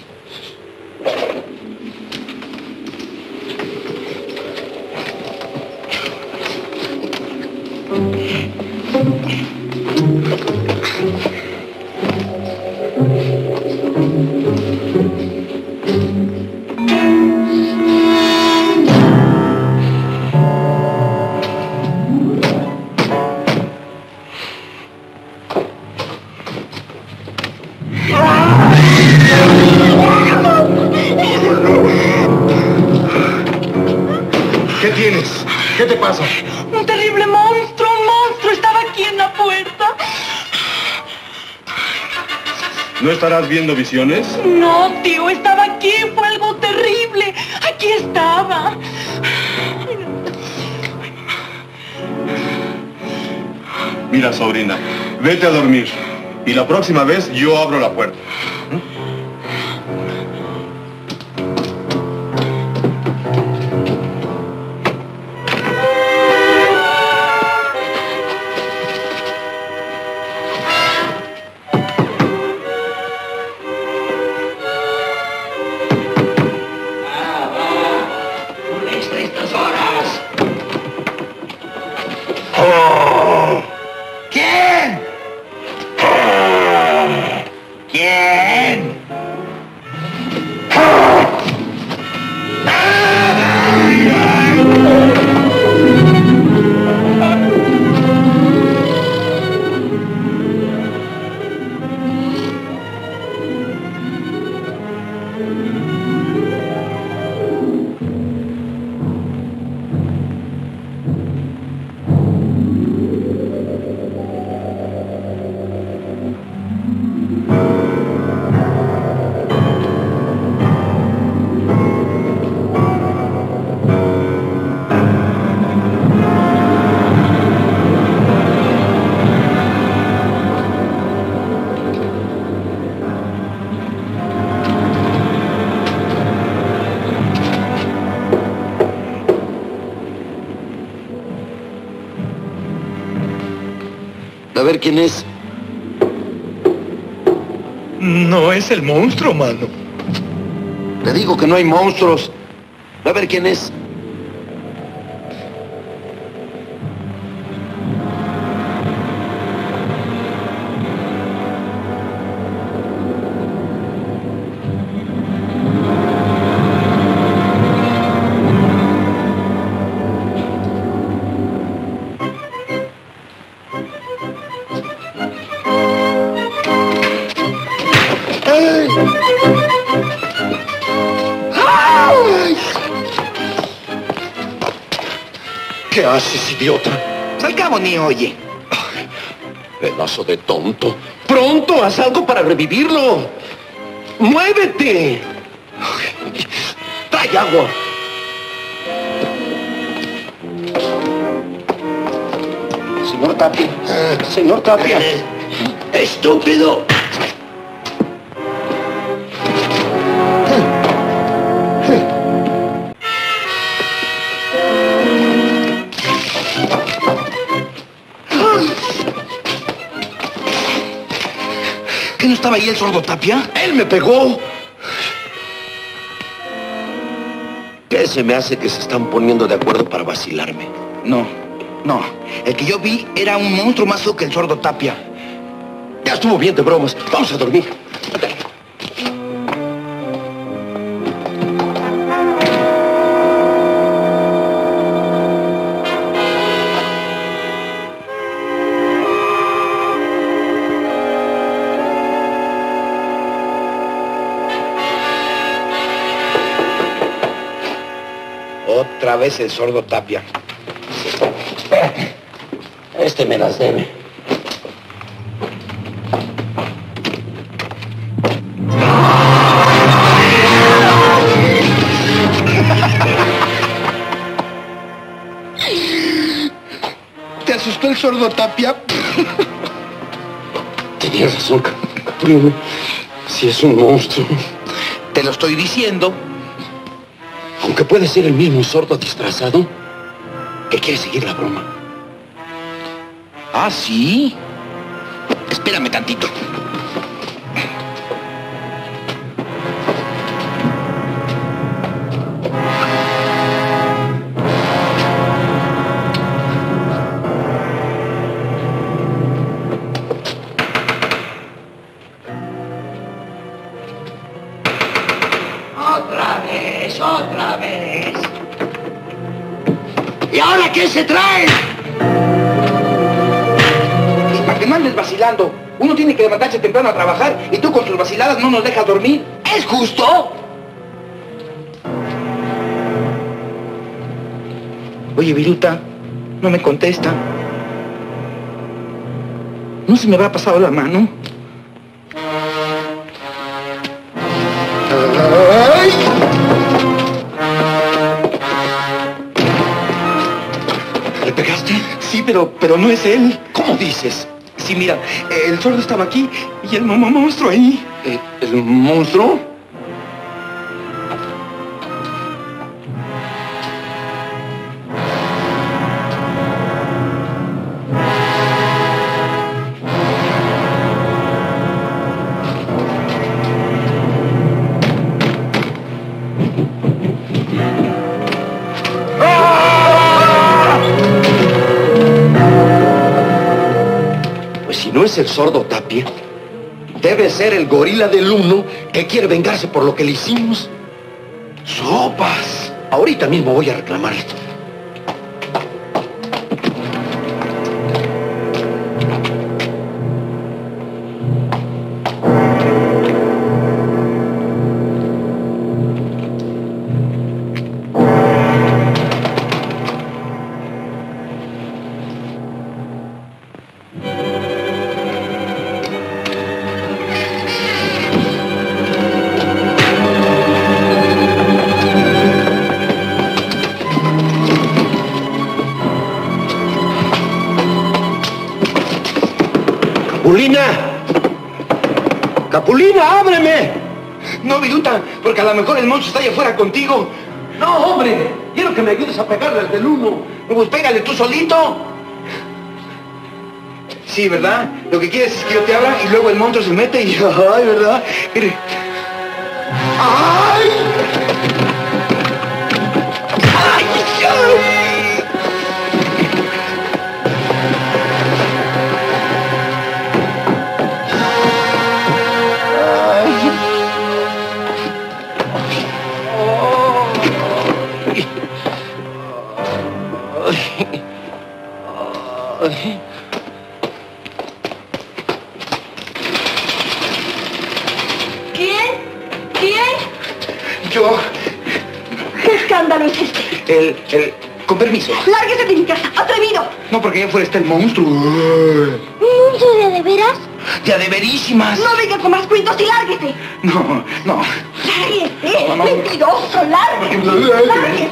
¿Qué tienes? ¿Qué te pasa? Un terrible monstruo, un monstruo estaba aquí en la puerta. ¿No estarás viendo visiones? No, tío, estaba aquí, fue algo terrible. Aquí estaba. Mira, sobrina, vete a dormir. Y la próxima vez yo abro la puerta. ¿Quién? ¿Quién? A ver quién es. No es el monstruo, mano. Te digo que no hay monstruos. A ver quién es. ¿Qué haces, idiota? Al cabo ni oye. Pedazo de tonto. ¡Pronto! ¡Haz algo para revivirlo! ¡Muévete! ¡Trae agua! Señor Tapia. Señor Tapia. ¡Estúpido! estaba ahí el sordo Tapia? Él me pegó. ¿Qué se me hace que se están poniendo de acuerdo para vacilarme? No, no. El que yo vi era un monstruo más feo que el sordo Tapia. Ya estuvo bien de bromas. Vamos a dormir. Otra vez el sordo Tapia. Espérate. Este me las debe. ¿Te asustó el sordo Tapia? Tenías razón, Capulina. Si es un monstruo. Te lo estoy diciendo. Aunque puede ser el mismo sordo disfrazado que quiere seguir la broma. ¿Ah, sí? Espérame tantito. Otra vez, otra vez. ¿Y ahora qué se trae? Y para que no andes vacilando, uno tiene que levantarse temprano a trabajar y tú con tus vaciladas no nos dejas dormir. ¿Es justo? Oye, Viruta, no me contesta. ¿No se me habrá pasado la mano? ¡Ay! ¿Le pegaste? Sí, pero, pero no es él. ¿Cómo dices? Sí, mira, el sordo estaba aquí y el momo monstruo ahí. ¿El, el monstruo? No es el sordo Tapia. Debe ser el gorila del uno que quiere vengarse por lo que le hicimos. ¡Sopas! Ahorita mismo voy a reclamar esto. ¡Capulina! ¡Capulina, ábreme! No, Viruta, porque a lo mejor el monstruo está allá afuera contigo. ¡No, hombre! Quiero que me ayudes a pegarle al del uno. Pues pégale tú solito. Sí, ¿verdad? Lo que quieres es que yo te abra y luego el monstruo se mete y... ¡Ay, ¿verdad? Mire. ¡Ay! ¡Ay! ¡Ay! ¿Quién? ¿Quién? Yo... ¿Qué escándalo es este? El... el... Con permiso. ¡Lárguese de mi casa! ¡Atrevido! No, porque allá afuera está el monstruo. ¿Un monstruo de de veras? ¡Ya de verísimas! No venga con más cuentos y lárguese. No, no. ¡Lárguese! No, no. ¡Mentiroso! ¡Lárguese! ¡Lárguese!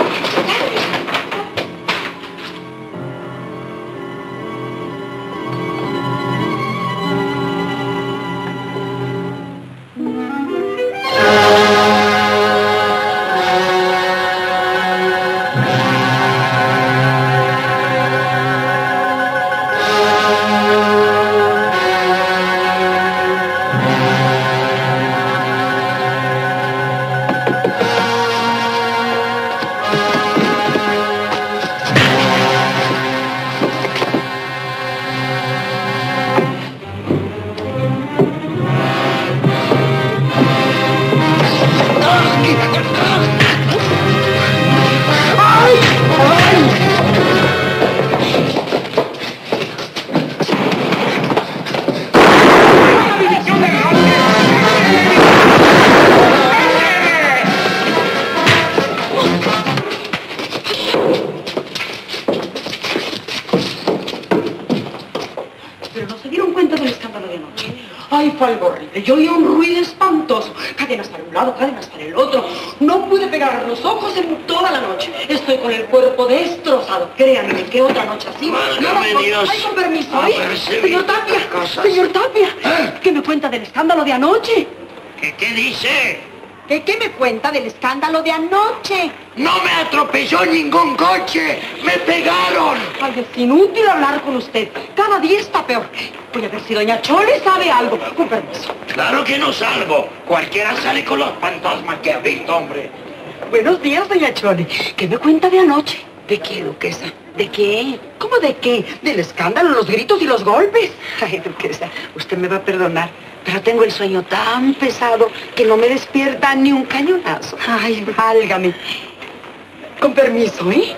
Ay, fue algo horrible. Yo oí un ruido espantoso. Cadenas para un lado, cadenas para el otro. No pude pegar los ojos en toda la noche. Estoy con el cuerpo destrozado. Créanme que otra noche así. Válgame no, Dios. Ay, con permiso. A Ay, ver, se señor vi Tapia. cosas. Señor Tapia. ¿Eh? ¿Qué me cuenta del escándalo de anoche? ¿Qué, qué dice? ¿Qué, ¿Qué me cuenta del escándalo de anoche? ¡No me atropelló ningún coche! ¡Me pegaron! Ay, es inútil hablar con usted. Cada día está peor. Voy a ver si doña Chole sabe algo. Con permiso. Claro que no salgo. Cualquiera sale con los fantasmas que ha visto, hombre. Buenos días, doña Chole. ¿Qué me cuenta de anoche? ¿De qué, duquesa? ¿De qué? ¿Cómo de qué? Del escándalo, los gritos y los golpes. Ay, duquesa, usted me va a perdonar, pero tengo el sueño tan pesado que no me despierta ni un cañonazo. Ay, válgame. Con permiso, ¿eh?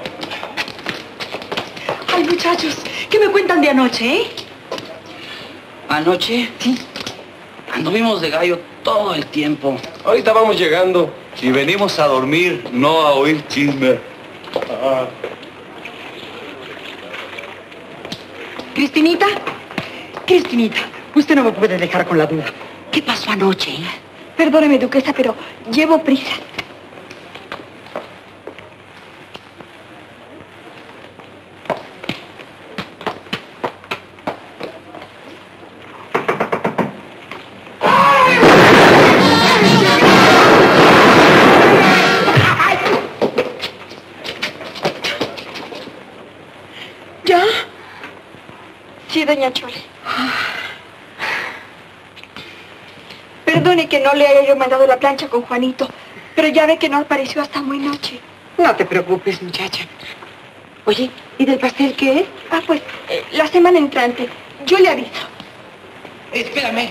Ay, muchachos, ¿qué me cuentan de anoche, eh? ¿Anoche? Sí. Anduvimos de gallo todo el tiempo. Ahorita vamos llegando y venimos a dormir, no a oír chisme. Ah. Cristinita, Cristinita, usted no me puede dejar con la duda. ¿Qué pasó anoche? eh? Perdóneme, duquesa, pero llevo prisa. ¿Ya? Sí, doña Chole. Perdone que no le haya yo mandado la plancha con Juanito, pero ya ve que no apareció hasta muy noche. No te preocupes, muchacha. Oye, ¿y del pastel qué? Ah, pues, eh, la semana entrante. Yo le aviso. Espérame.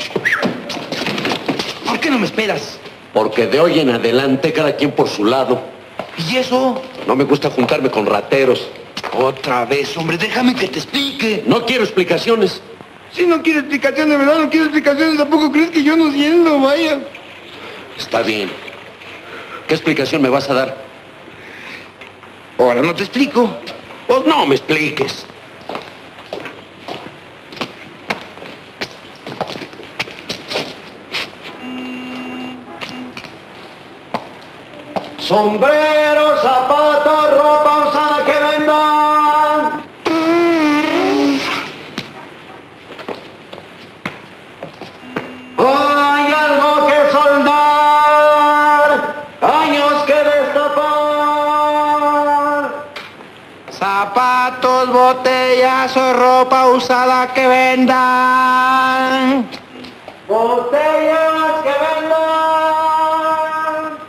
¿Por qué no me esperas? Porque de hoy en adelante cada quien por su lado. ¿Y eso? No me gusta juntarme con rateros. Otra vez, hombre, déjame que te explique. No quiero explicaciones. Si no quiere explicaciones, de verdad, no quiero explicaciones, tampoco crees que yo no siento, vaya. Está bien. ¿Qué explicación me vas a dar? Ahora no te explico. Pues no me expliques. Sombrero, zapatos, ropa usada que vendan. Hay algo que soldar, años que destapar. Zapatos, botellas o ropa usada que vendan. Botellas que vendan.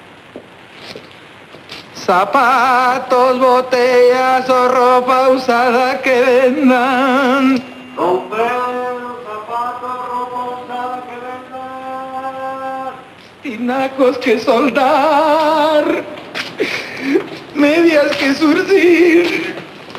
Zapatos, botellas o ropa usada que vendan. Sombrero, zapatos, ropa usada que vendan. Tinacos que soldar. Medias que surcir.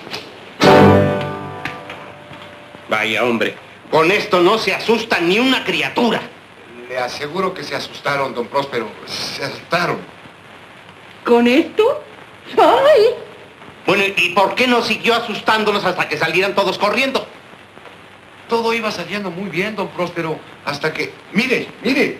Vaya, hombre, con esto no se asusta ni una criatura. Le aseguro que se asustaron, don Próspero. Se asustaron. ¿Con esto? ¡Ay! Bueno, ¿y por qué no siguió asustándonos hasta que salieran todos corriendo? Todo iba saliendo muy bien, don Próspero, hasta que... Mire, mire.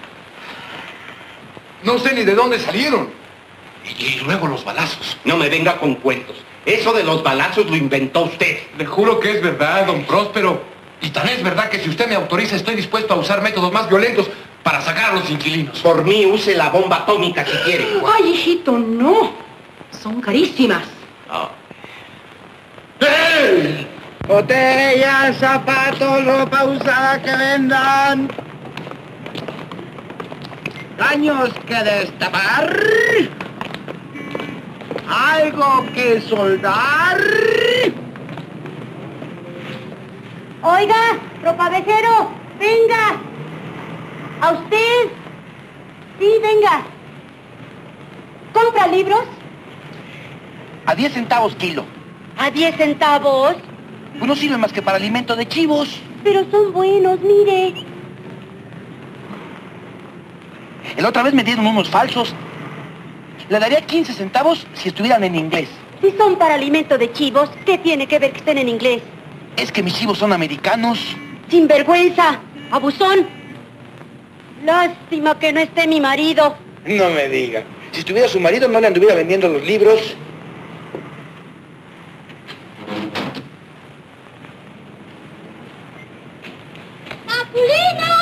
No sé ni de dónde salieron. Y, y luego los balazos. No me venga con cuentos. Eso de los balazos lo inventó usted. Le juro que es verdad, don Próspero. Y tan es verdad que si usted me autoriza, estoy dispuesto a usar métodos más violentos para sacar a los inquilinos. Por mí, use la bomba atómica si quiere. Ay, hijito, no. Son carísimas. Oh. ¡Ey! Botellas, zapatos, ropa usada que vendan. Daños que destapar. Algo que soldar. Oiga, ropavejero, venga. ¿A usted? Sí, venga. ¿Compra libros? A diez centavos kilo. ¿A diez centavos? Pues no sirve más que para alimento de chivos. Pero son buenos, mire. La otra vez me dieron unos falsos. Le daría quince centavos si estuvieran en inglés. Si son para alimento de chivos, ¿qué tiene que ver que estén en inglés? Es que mis chivos son americanos. sinvergüenza, abusón. Lástima que no esté mi marido. No me diga. Si estuviera su marido, no le anduviera vendiendo los libros. ¡Capulina!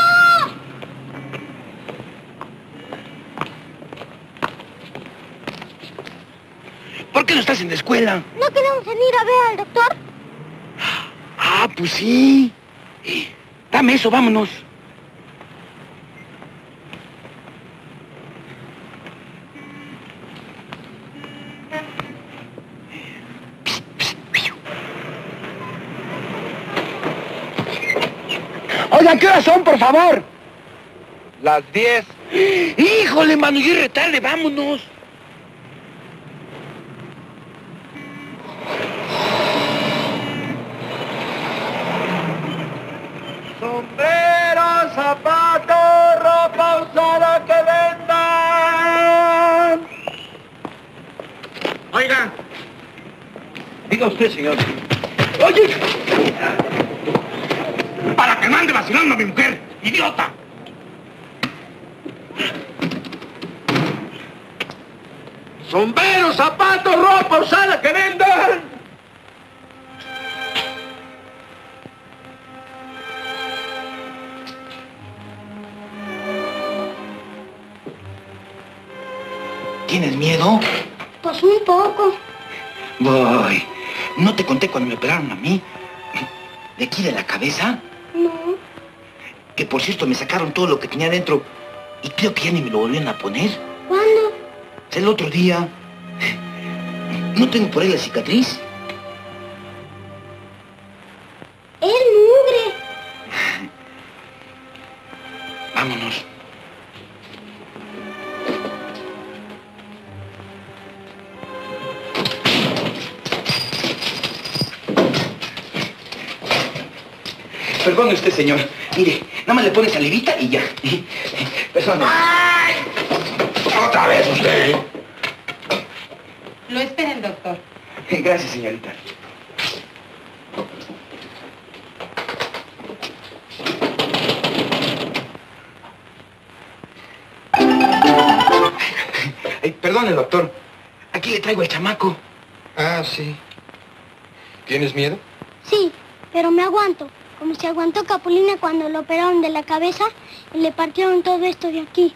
¿Por qué no estás en la escuela? ¿No queremos venir a ver al doctor? Ah, pues sí. Dame eso, vámonos. Oigan, ¿qué horas son, por favor? Las diez. Híjole, mano, y es retarde, vámonos. Sombreros, zapatos, ropa usada que vendan. Oiga. Diga usted, señor. Oye. Para que no ande vacilando a mi mujer, idiota. Sombreros, zapatos, ropa usada que vendan. ¿Tienes miedo? Pues un poco. Voy. ¿No te conté cuando me operaron a mí? ¿De aquí de la cabeza? No. Que por cierto me sacaron todo lo que tenía dentro y creo que ya ni me lo volvieron a poner. ¿Cuándo? El otro día. ¿No tengo por ahí la cicatriz? Es mugre. Vámonos. Perdone usted, señor. Mire, nada más le pone salivita y ya. Perdone. ¡Ay! ¡Otra vez usted! Lo espera el doctor. Gracias, señorita. Ay, perdone, doctor. Aquí le traigo el chamaco. Ah, sí. ¿Tienes miedo? Sí, pero me aguanto. Como se aguantó Capulina cuando lo operaron de la cabeza y le partieron todo esto de aquí.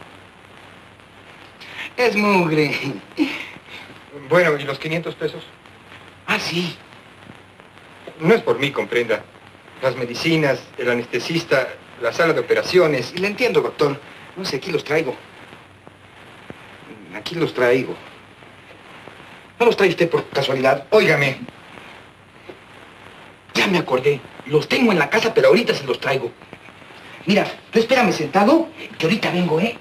Es mugre. Bueno, ¿y los quinientos pesos? Ah, sí. No es por mí, comprenda. Las medicinas, el anestesista, la sala de operaciones. Y le entiendo, doctor. No sé, aquí los traigo. Aquí los traigo. ¿No los trae usted por casualidad? Óigame. Ya me acordé. Los tengo en la casa, pero ahorita se los traigo. Mira, tú espérame sentado, que ahorita vengo, ¿eh?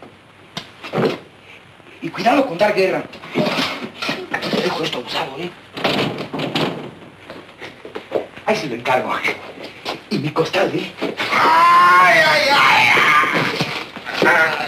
Y cuidado con dar guerra. Te dejo esto abusado, ¿eh? Ahí se lo encargo. Y mi costal, ¿eh? ¡Ay, ay, ay! ay.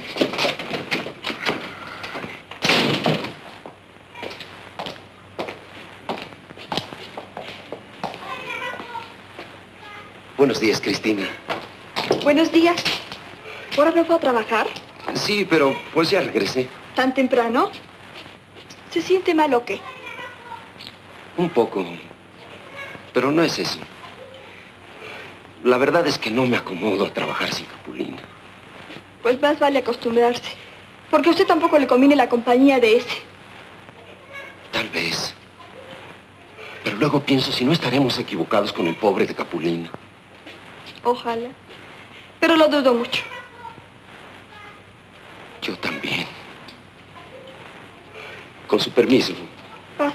Buenos días, Cristina. Buenos días. ¿Ahora no fue a trabajar? Sí, pero pues ya regresé. ¿Tan temprano? ¿Se siente mal o qué? Un poco. Pero no es eso. La verdad es que no me acomodo a trabajar sin Capulina. Pues más vale acostumbrarse. Porque a usted tampoco le conviene la compañía de ese. Tal vez. Pero luego pienso si no estaremos equivocados con el pobre de Capulina. Ojalá. Pero lo dudo mucho. Yo también. Con su permiso. Ah.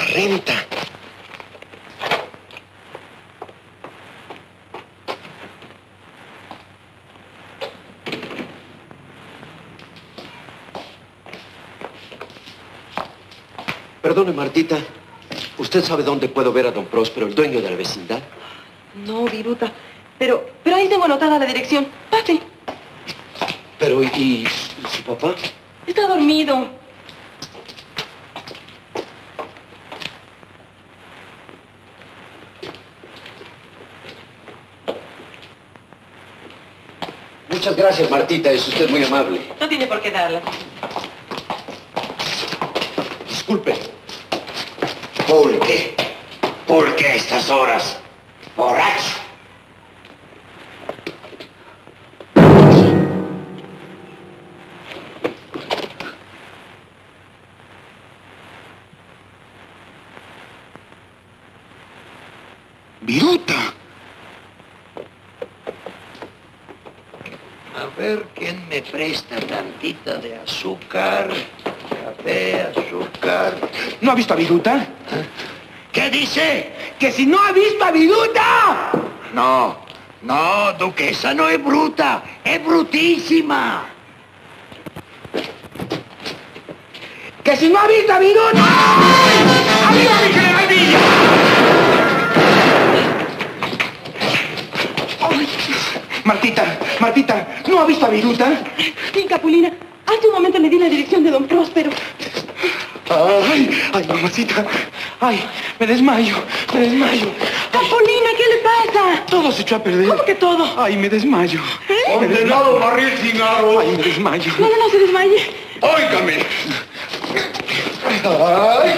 renta. Perdone, Martita. ¿Usted sabe dónde puedo ver a don Próspero, el dueño de la vecindad? No, Viruta. Pero, pero ahí tengo anotada la dirección. Pase. Pero, ¿y, y su papá? Está dormido. Muchas gracias, Martita. Es usted muy amable. No tiene por qué darla. Disculpe. ¿Por qué? ¿Por qué a estas horas? Borracho. Viruta. A ver, ¿quién me presta tantita de azúcar? Café, azúcar. ¿No ha visto a Viruta? ¿Qué dice? ¡Que si no ha visto a Viruta! No, no, duquesa no es bruta, es brutísima. ¡Que si no ha visto a Viruta! ¡Arriba, mi generalilla! Martita, Martita, ¿no ha visto a Viruta? Sí, Capulina. Hace un momento le di la dirección de don Próspero. Ay, ay, mamacita. Ay, me desmayo, me desmayo. Capulina, ¿qué le pasa? Todo se echó a perder. ¿Cómo que todo? Ay, me desmayo. ¿Eh? Condenado barril sin aro. Ay, me desmayo. No, no, no se desmaye. Óigame. Ay.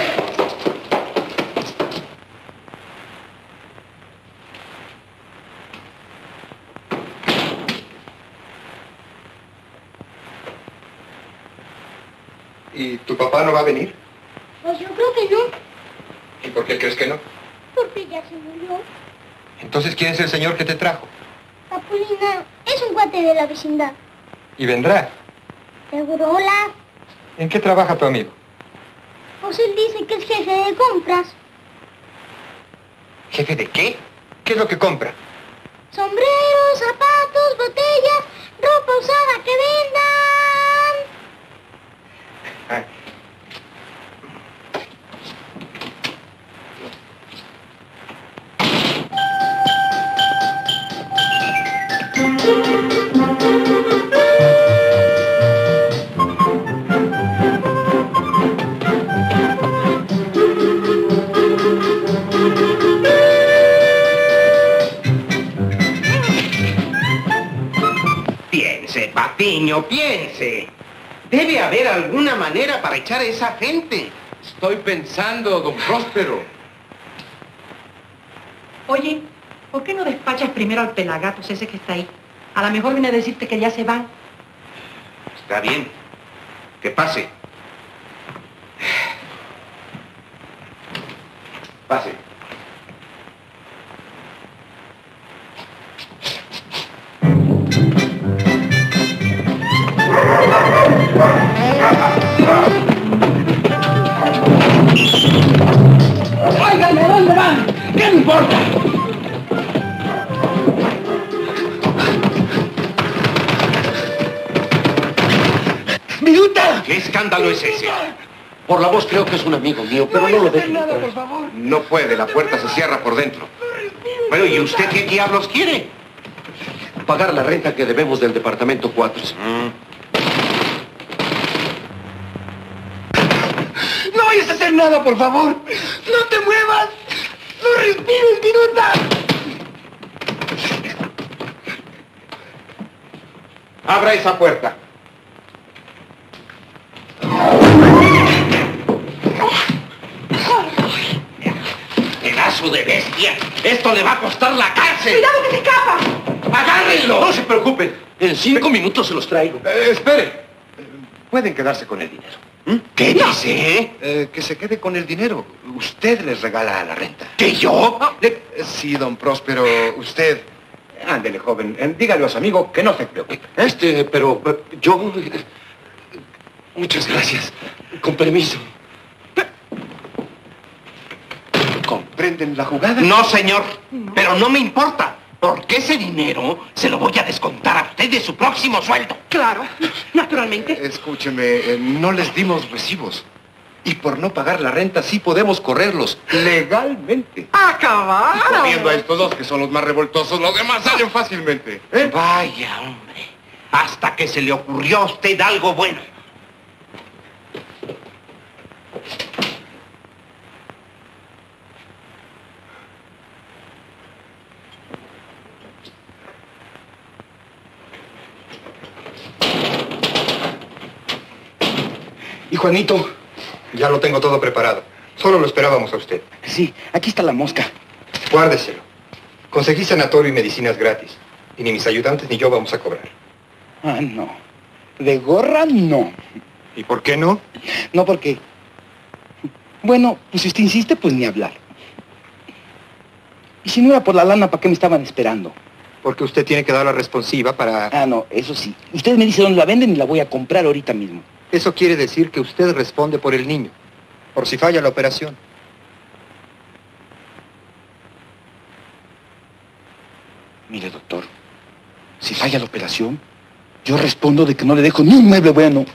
¿Y tu papá no va a venir? Pues yo creo que no, ¿Y por qué crees que no? porque ya se murió. Entonces, ¿quién es el señor que te trajo? Capulina es un cuate de la vecindad. Y vendrá. Seguro, hola. ¿En qué trabaja tu amigo? Pues él dice que es jefe de compras. ¿Jefe de qué? ¿Qué es lo que compra? Sombreros, zapatos, botellas, ropa usada que vendan. Ay. Piense, Patiño, piense. Debe haber alguna manera para echar a esa gente. Estoy pensando, don Próspero. Oye, ¿por qué no despachas primero al pelagatos ese que está ahí? A lo mejor viene a decirte que ya se van. Está bien. Que pase. Pase. ¡Óigame, ¿dónde van? ¿Qué me importa? ¡Viruta! ¿Qué escándalo es ese? Por la voz creo que es un amigo mío, pero no lo dejo nada, entrar. por favor. No puede, la puerta se cierra por dentro. Bueno, ¿y usted qué diablos quiere? Pagar la renta que debemos del departamento cuatro. No vayas a hacer nada, por favor. No te muevas. No respires, Viruta. Abra esa puerta. ¡Pedazo de bestia! ¡Esto le va a costar la cárcel! ¡Cuidado que se escapa! ¡Agárrenlo! No se preocupen. En cinco minutos se los traigo. Eh, espere. Eh, Pueden quedarse con el dinero. ¿Mm? ¿Qué dice, eh? Eh, que se quede con el dinero. Usted les regala la renta. ¿Que yo? Eh, Sí, don Próspero, usted. Ándele, joven. eh, Dígale a su amigo que no se preocupe. Este, pero eh, yo... eh, Muchas gracias. Con permiso. comprenden la jugada? No, señor, pero no me importa, porque ese dinero se lo voy a descontar a usted de su próximo sueldo. Claro, naturalmente. Escúcheme, eh, no les dimos recibos. Y por no pagar la renta sí podemos correrlos legalmente. ¡Acabaron! Corriendo a estos dos que son los más revoltosos, los demás salen fácilmente. ¿eh? Vaya, hombre, hasta que se le ocurrió a usted algo bueno. Y Juanito, ya lo tengo todo preparado. Solo lo esperábamos a usted. Sí, aquí está la mosca. Guárdeselo. Conseguí sanatorio y medicinas gratis. Y ni mis ayudantes ni yo vamos a cobrar. Ah, no. De gorra, no. ¿Y por qué no? No, porque... Bueno, pues si usted insiste, pues ni hablar. Y si no era por la lana, ¿para qué me estaban esperando? Porque usted tiene que dar la responsiva para... Ah, no, eso sí. Usted me dice dónde la venden y la voy a comprar ahorita mismo. Eso quiere decir que usted responde por el niño. Por si falla la operación. Mire, doctor, si falla la operación, yo respondo de que no le dejo ni un mueble bueno.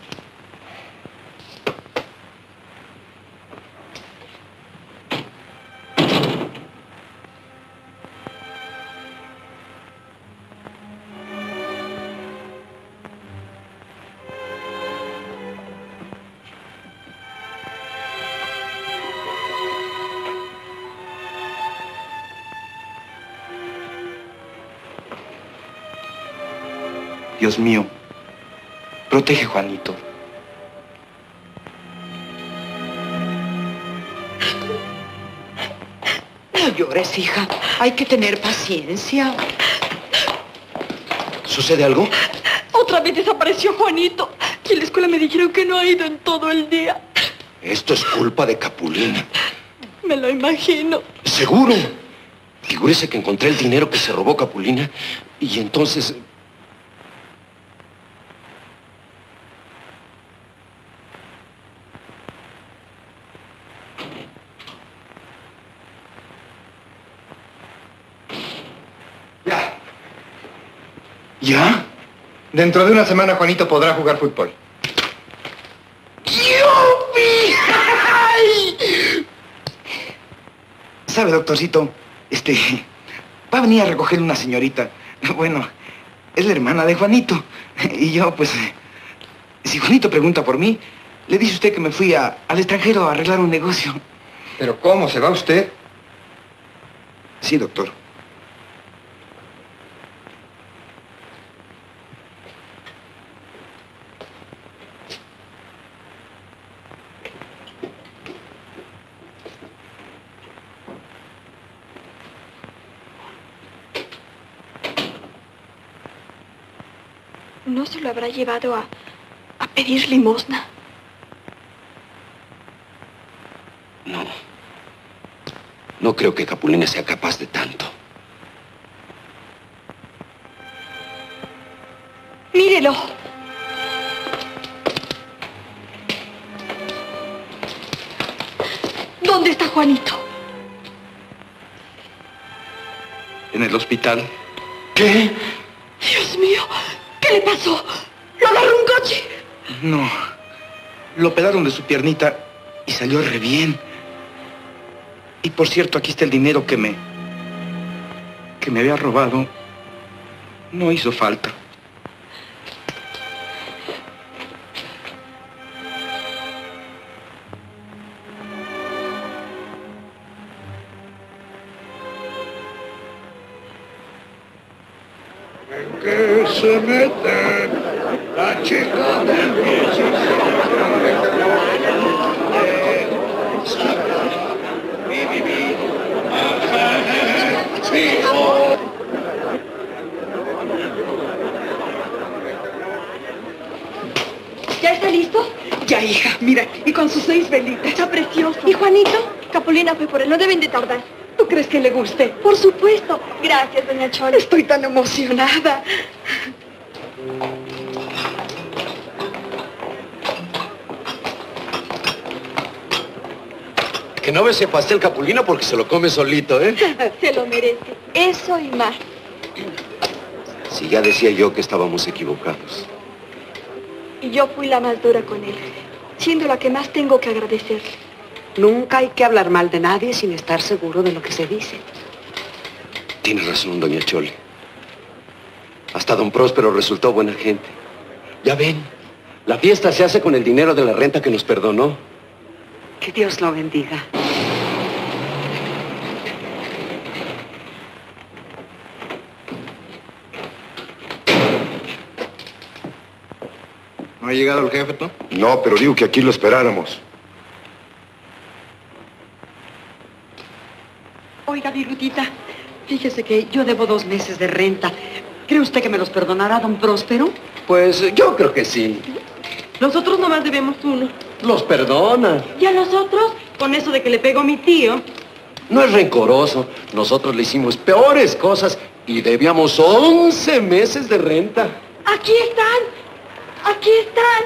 Dios mío, protege a Juanito. No llores, hija. Hay que tener paciencia. ¿Sucede algo? Otra vez desapareció Juanito. Y en la escuela me dijeron que no ha ido en todo el día. Esto es culpa de Capulina. Me lo imagino. ¿Seguro? Figúrese que encontré el dinero que se robó Capulina y entonces... Ya. ¿Ya? Dentro de una semana Juanito podrá jugar fútbol. ¿Sabe, doctorcito? Este... Va a venir a recoger una señorita. Bueno, es la hermana de Juanito. Y yo, pues... Si Juanito pregunta por mí, le dice usted que me fui a, al extranjero a arreglar un negocio. ¿Pero cómo? ¿Se va usted? Sí, doctor. ¿No se lo habrá llevado a, a pedir limosna? No. No creo que Capulina sea capaz de tanto. Mírelo. ¿Dónde está Juanito? En el hospital. ¿Qué? Dios mío, ¿qué le pasó? ¿Lo agarró un coche? No. Lo operaron de su piernita y salió re bien. Y por cierto, aquí está el dinero que me... que me había robado. No hizo falta. Que se mete la chica del ¿Ya está listo? Ya, hija, mira, y con sus seis velitas. Está precioso. ¿Y Juanito? Capulina fue por él, no deben de tardar. ¿Tú crees que le guste? Por supuesto. Gracias, doña Chole. Estoy tan emocionada. ¿Qué Que no ve ese pastel, Capulina, porque se lo come solito, ¿eh? Se lo merece. Eso y más. Si ya decía yo que estábamos equivocados. Y yo fui la más dura con él, siendo la que más tengo que agradecerle. Nunca hay que hablar mal de nadie sin estar seguro de lo que se dice. Tiene razón, doña Chole. Hasta don Próspero resultó buena gente. Ya ven, la fiesta se hace con el dinero de la renta que nos perdonó. Que Dios lo bendiga. ¿No ha llegado el jefe, tú? No, pero digo que aquí lo esperáramos. Oiga, Virutita, fíjese que yo debo dos meses de renta. ¿Cree usted que me los perdonará don Próspero? Pues yo creo que sí. Nosotros nomás debemos uno. Los perdona. ¿Y a nosotros? Con eso de que le pegó mi tío. No es rencoroso. Nosotros le hicimos peores cosas y debíamos once meses de renta. Aquí están. Aquí están.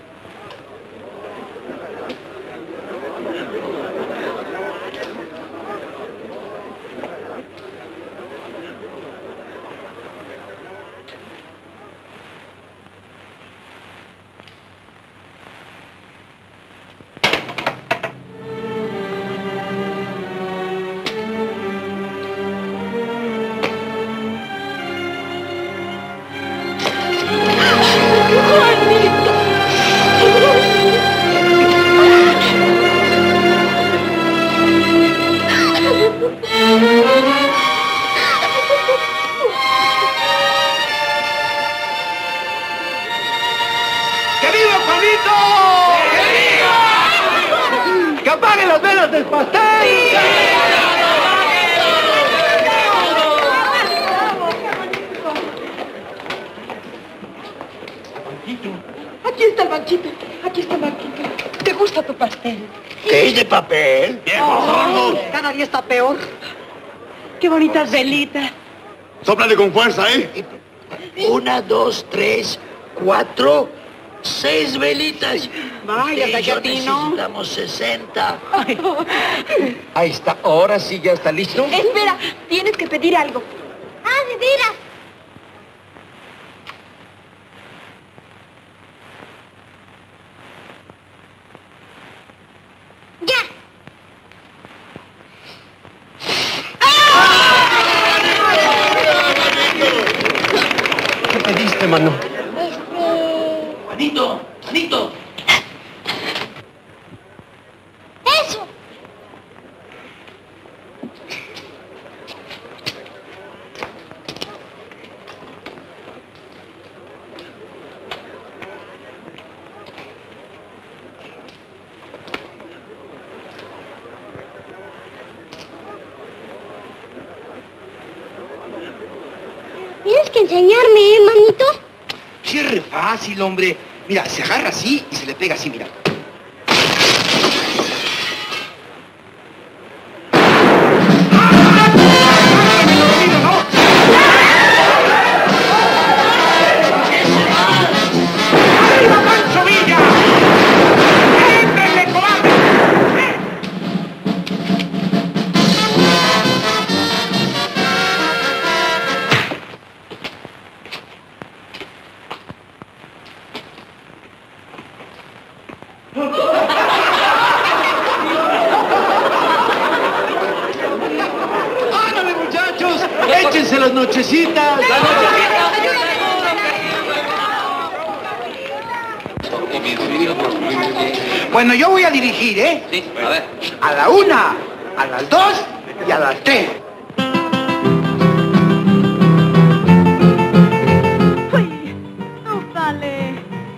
Aquí está el banquito. Aquí está el banquito. ¿Te gusta tu pastel? ¿Qué es de papel? ¡Viejo sordo! Cada día está peor. Qué bonitas velitas. Sóplale con fuerza, ¿eh? Una, dos, tres, cuatro, seis velitas. Vaya, Usted y yo Tacatino. necesitamos sesenta. Ahí está. Ahora sí ya está listo. Espera, tienes que pedir algo. Ah, de veras. Ya. ¿Qué pediste, mano? Este... Juanito, Juanito. Eso. Tienes que enseñarme, ¿eh, manito? Sí, es re fácil, hombre. Mira, se agarra así y se le pega así, mira. ¡Arriba, Pancho Villa! ¡Éntrenle, cobarde! ¡Ándale, muchachos! ¡Échense las nochecitas! ¡Las Bueno, yo voy a dirigir, ¿eh? Sí, a ver. A la una, a las dos y a las tres. No sale.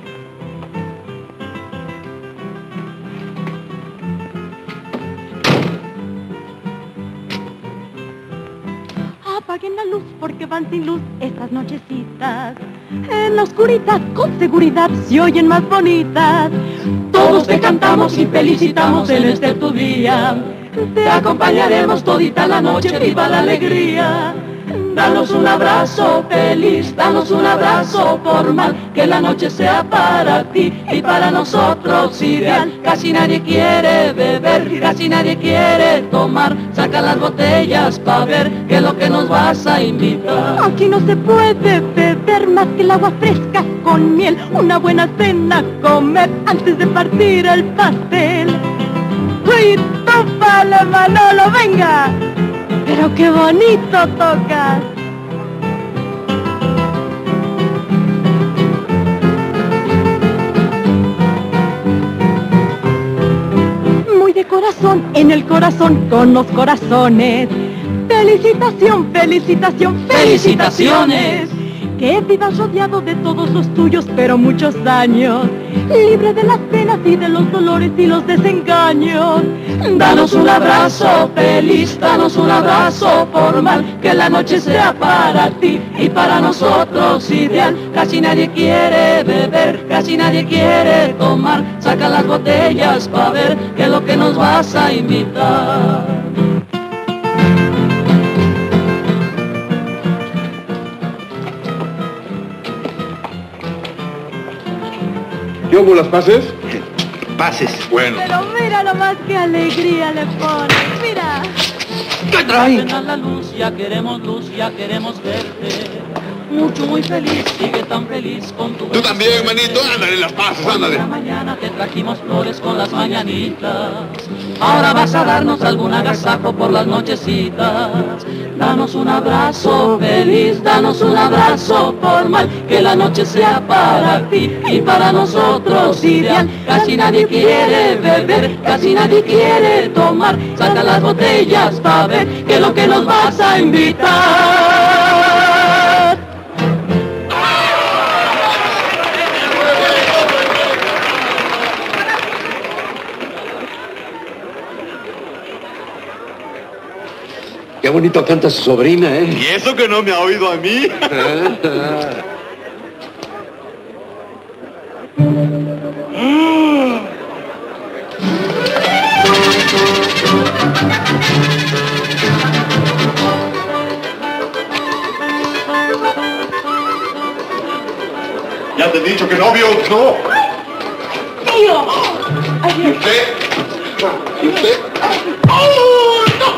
Apaguen la luz porque van sin luz estas nochecitas. En la oscuridad con seguridad se oyen más bonitas. Todos te cantamos y felicitamos en este tu día. Te acompañaremos todita la noche, viva la alegría. Danos un abrazo feliz, danos un abrazo formal, que la noche sea para ti y para nosotros ideal. Casi nadie quiere beber, casi nadie quiere tomar. Saca las botellas pa' ver qué es lo que nos vas a invitar. Aquí no se puede beber más que el agua fresca con miel. Una buena cena comer antes de partir el pastel. ¡Uy, tópale, Manolo, venga! Pero qué bonito tocas. Muy de corazón, en el corazón, con los corazones. Felicitación, felicitación, felicitaciones. Que vivas rodeado de todos los tuyos, pero muchos años. Libre de las penas y de los dolores y los desengaños. Danos un abrazo feliz, danos un abrazo formal, que la noche sea para ti y para nosotros ideal. Casi nadie quiere beber, casi nadie quiere tomar. Saca las botellas pa' ver qué es lo que nos vas a invitar. ¿Qué hubo, las pases? Pases. Bueno. Pero mira nomás qué alegría le pones, mira. ¿Qué trae? La luz, ya queremos luz, ya queremos verte. Mucho, muy feliz, sigue tan feliz con tu... Tú también, manito, ándale, las pases, ándale. Esta mañana te trajimos flores con las mañanitas. Ahora vas a darnos algún agasajo por las nochecitas. Danos un abrazo feliz, danos un abrazo formal, que la noche sea para ti y para nosotros ideal. Casi nadie quiere beber, casi nadie quiere tomar. Saca las botellas pa' ver qué es lo que nos vas a invitar. Qué bonito canta su sobrina, ¿eh? Y eso que no me ha oído a mí. Ya te he dicho que novio, no. ¡Tío! ¿Y usted? ¿Y usted? ¡Oh, no!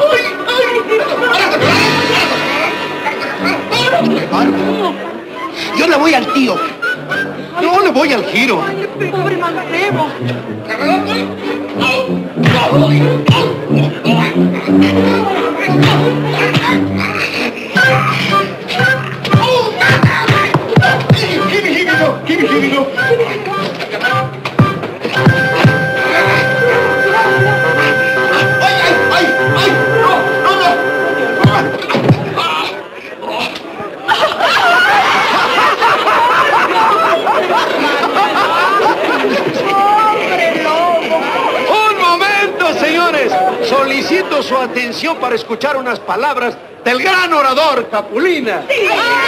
Yo le voy al tío. No le voy al giro. ¡Pobre mancebo! Solicito su atención para escuchar unas palabras del gran orador Capulina. ¡Sí!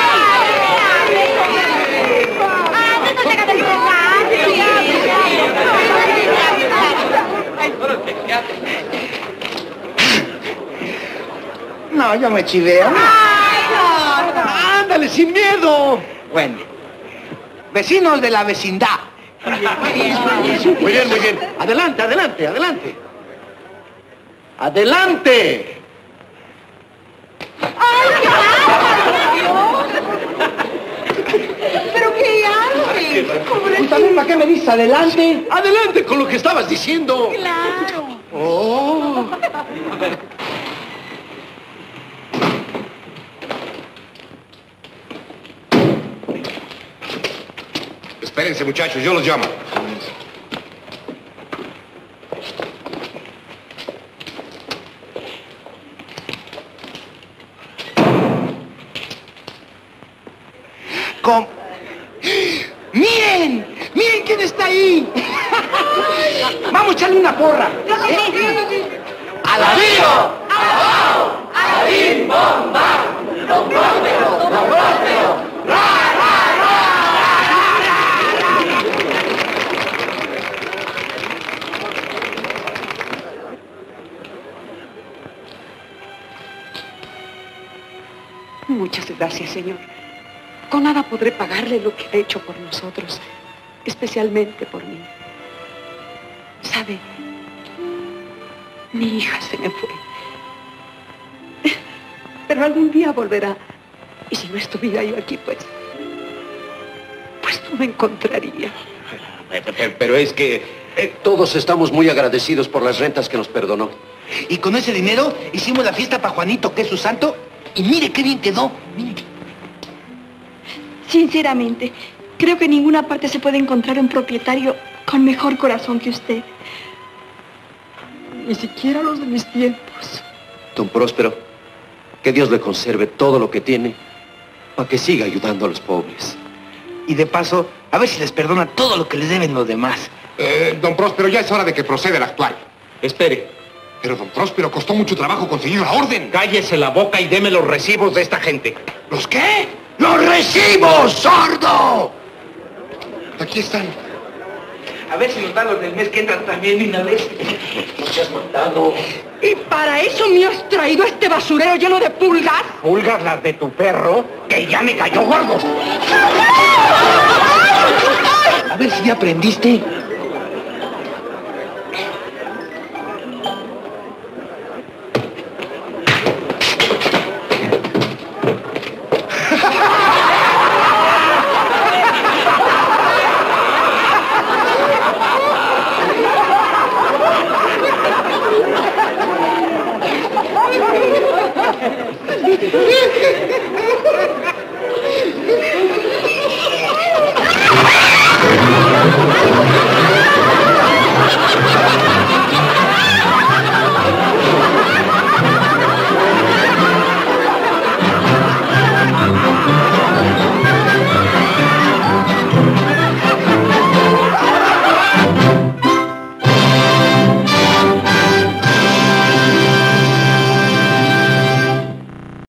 No, yo me chiveo. ¡Ándale, sin miedo! Bueno, vecinos de la vecindad. Muy bien, muy bien. Adelante, adelante, adelante. ¡Adelante! ¿Pero qué haces? ¿Tú también para qué me dices adelante? ¡Adelante con lo que estabas diciendo! Claro. ¡Oh! Espérense, muchachos, yo los llamo. Com... ¡Miren! ¡Miren quién está ahí! Vamos a echarle una porra. ¡Alabío! ¡Alabao! ¡Alabim, bomba! ¡Don Próspero! ¡Don Próspero! ¡Ra, ra, ra! Muchas gracias, señor. Con nada podré pagarle lo que ha hecho por nosotros, especialmente por mí. ¿Sabe? Mi hija se me fue. Pero algún día volverá. Y si no estuviera yo aquí, pues... pues no me encontraría. Pero es que eh, todos estamos muy agradecidos por las rentas que nos perdonó. Y con ese dinero hicimos la fiesta para Juanito, que es su santo, y mire qué bien quedó. Mire. Sinceramente, creo que en ninguna parte se puede encontrar un propietario con mejor corazón que usted. Ni siquiera los de mis tiempos. Don Próspero, que Dios le conserve todo lo que tiene para que siga ayudando a los pobres. Y de paso, a ver si les perdona todo lo que les deben los demás. Eh, don Próspero, ya es hora de que proceda el actual. Espere. Pero, don Próspero, costó mucho trabajo conseguir la orden. Cállese la boca y deme los recibos de esta gente. ¿Los qué? ¡Los recibos, sordo! Aquí están. A ver si nos dan los del mes que entran también de una vez. No seas mandado. ¿Y para eso me has traído este basurero lleno de pulgas? ¿Pulgas las de tu perro? ¡Que ya me cayó gordo! A ver si ya aprendiste.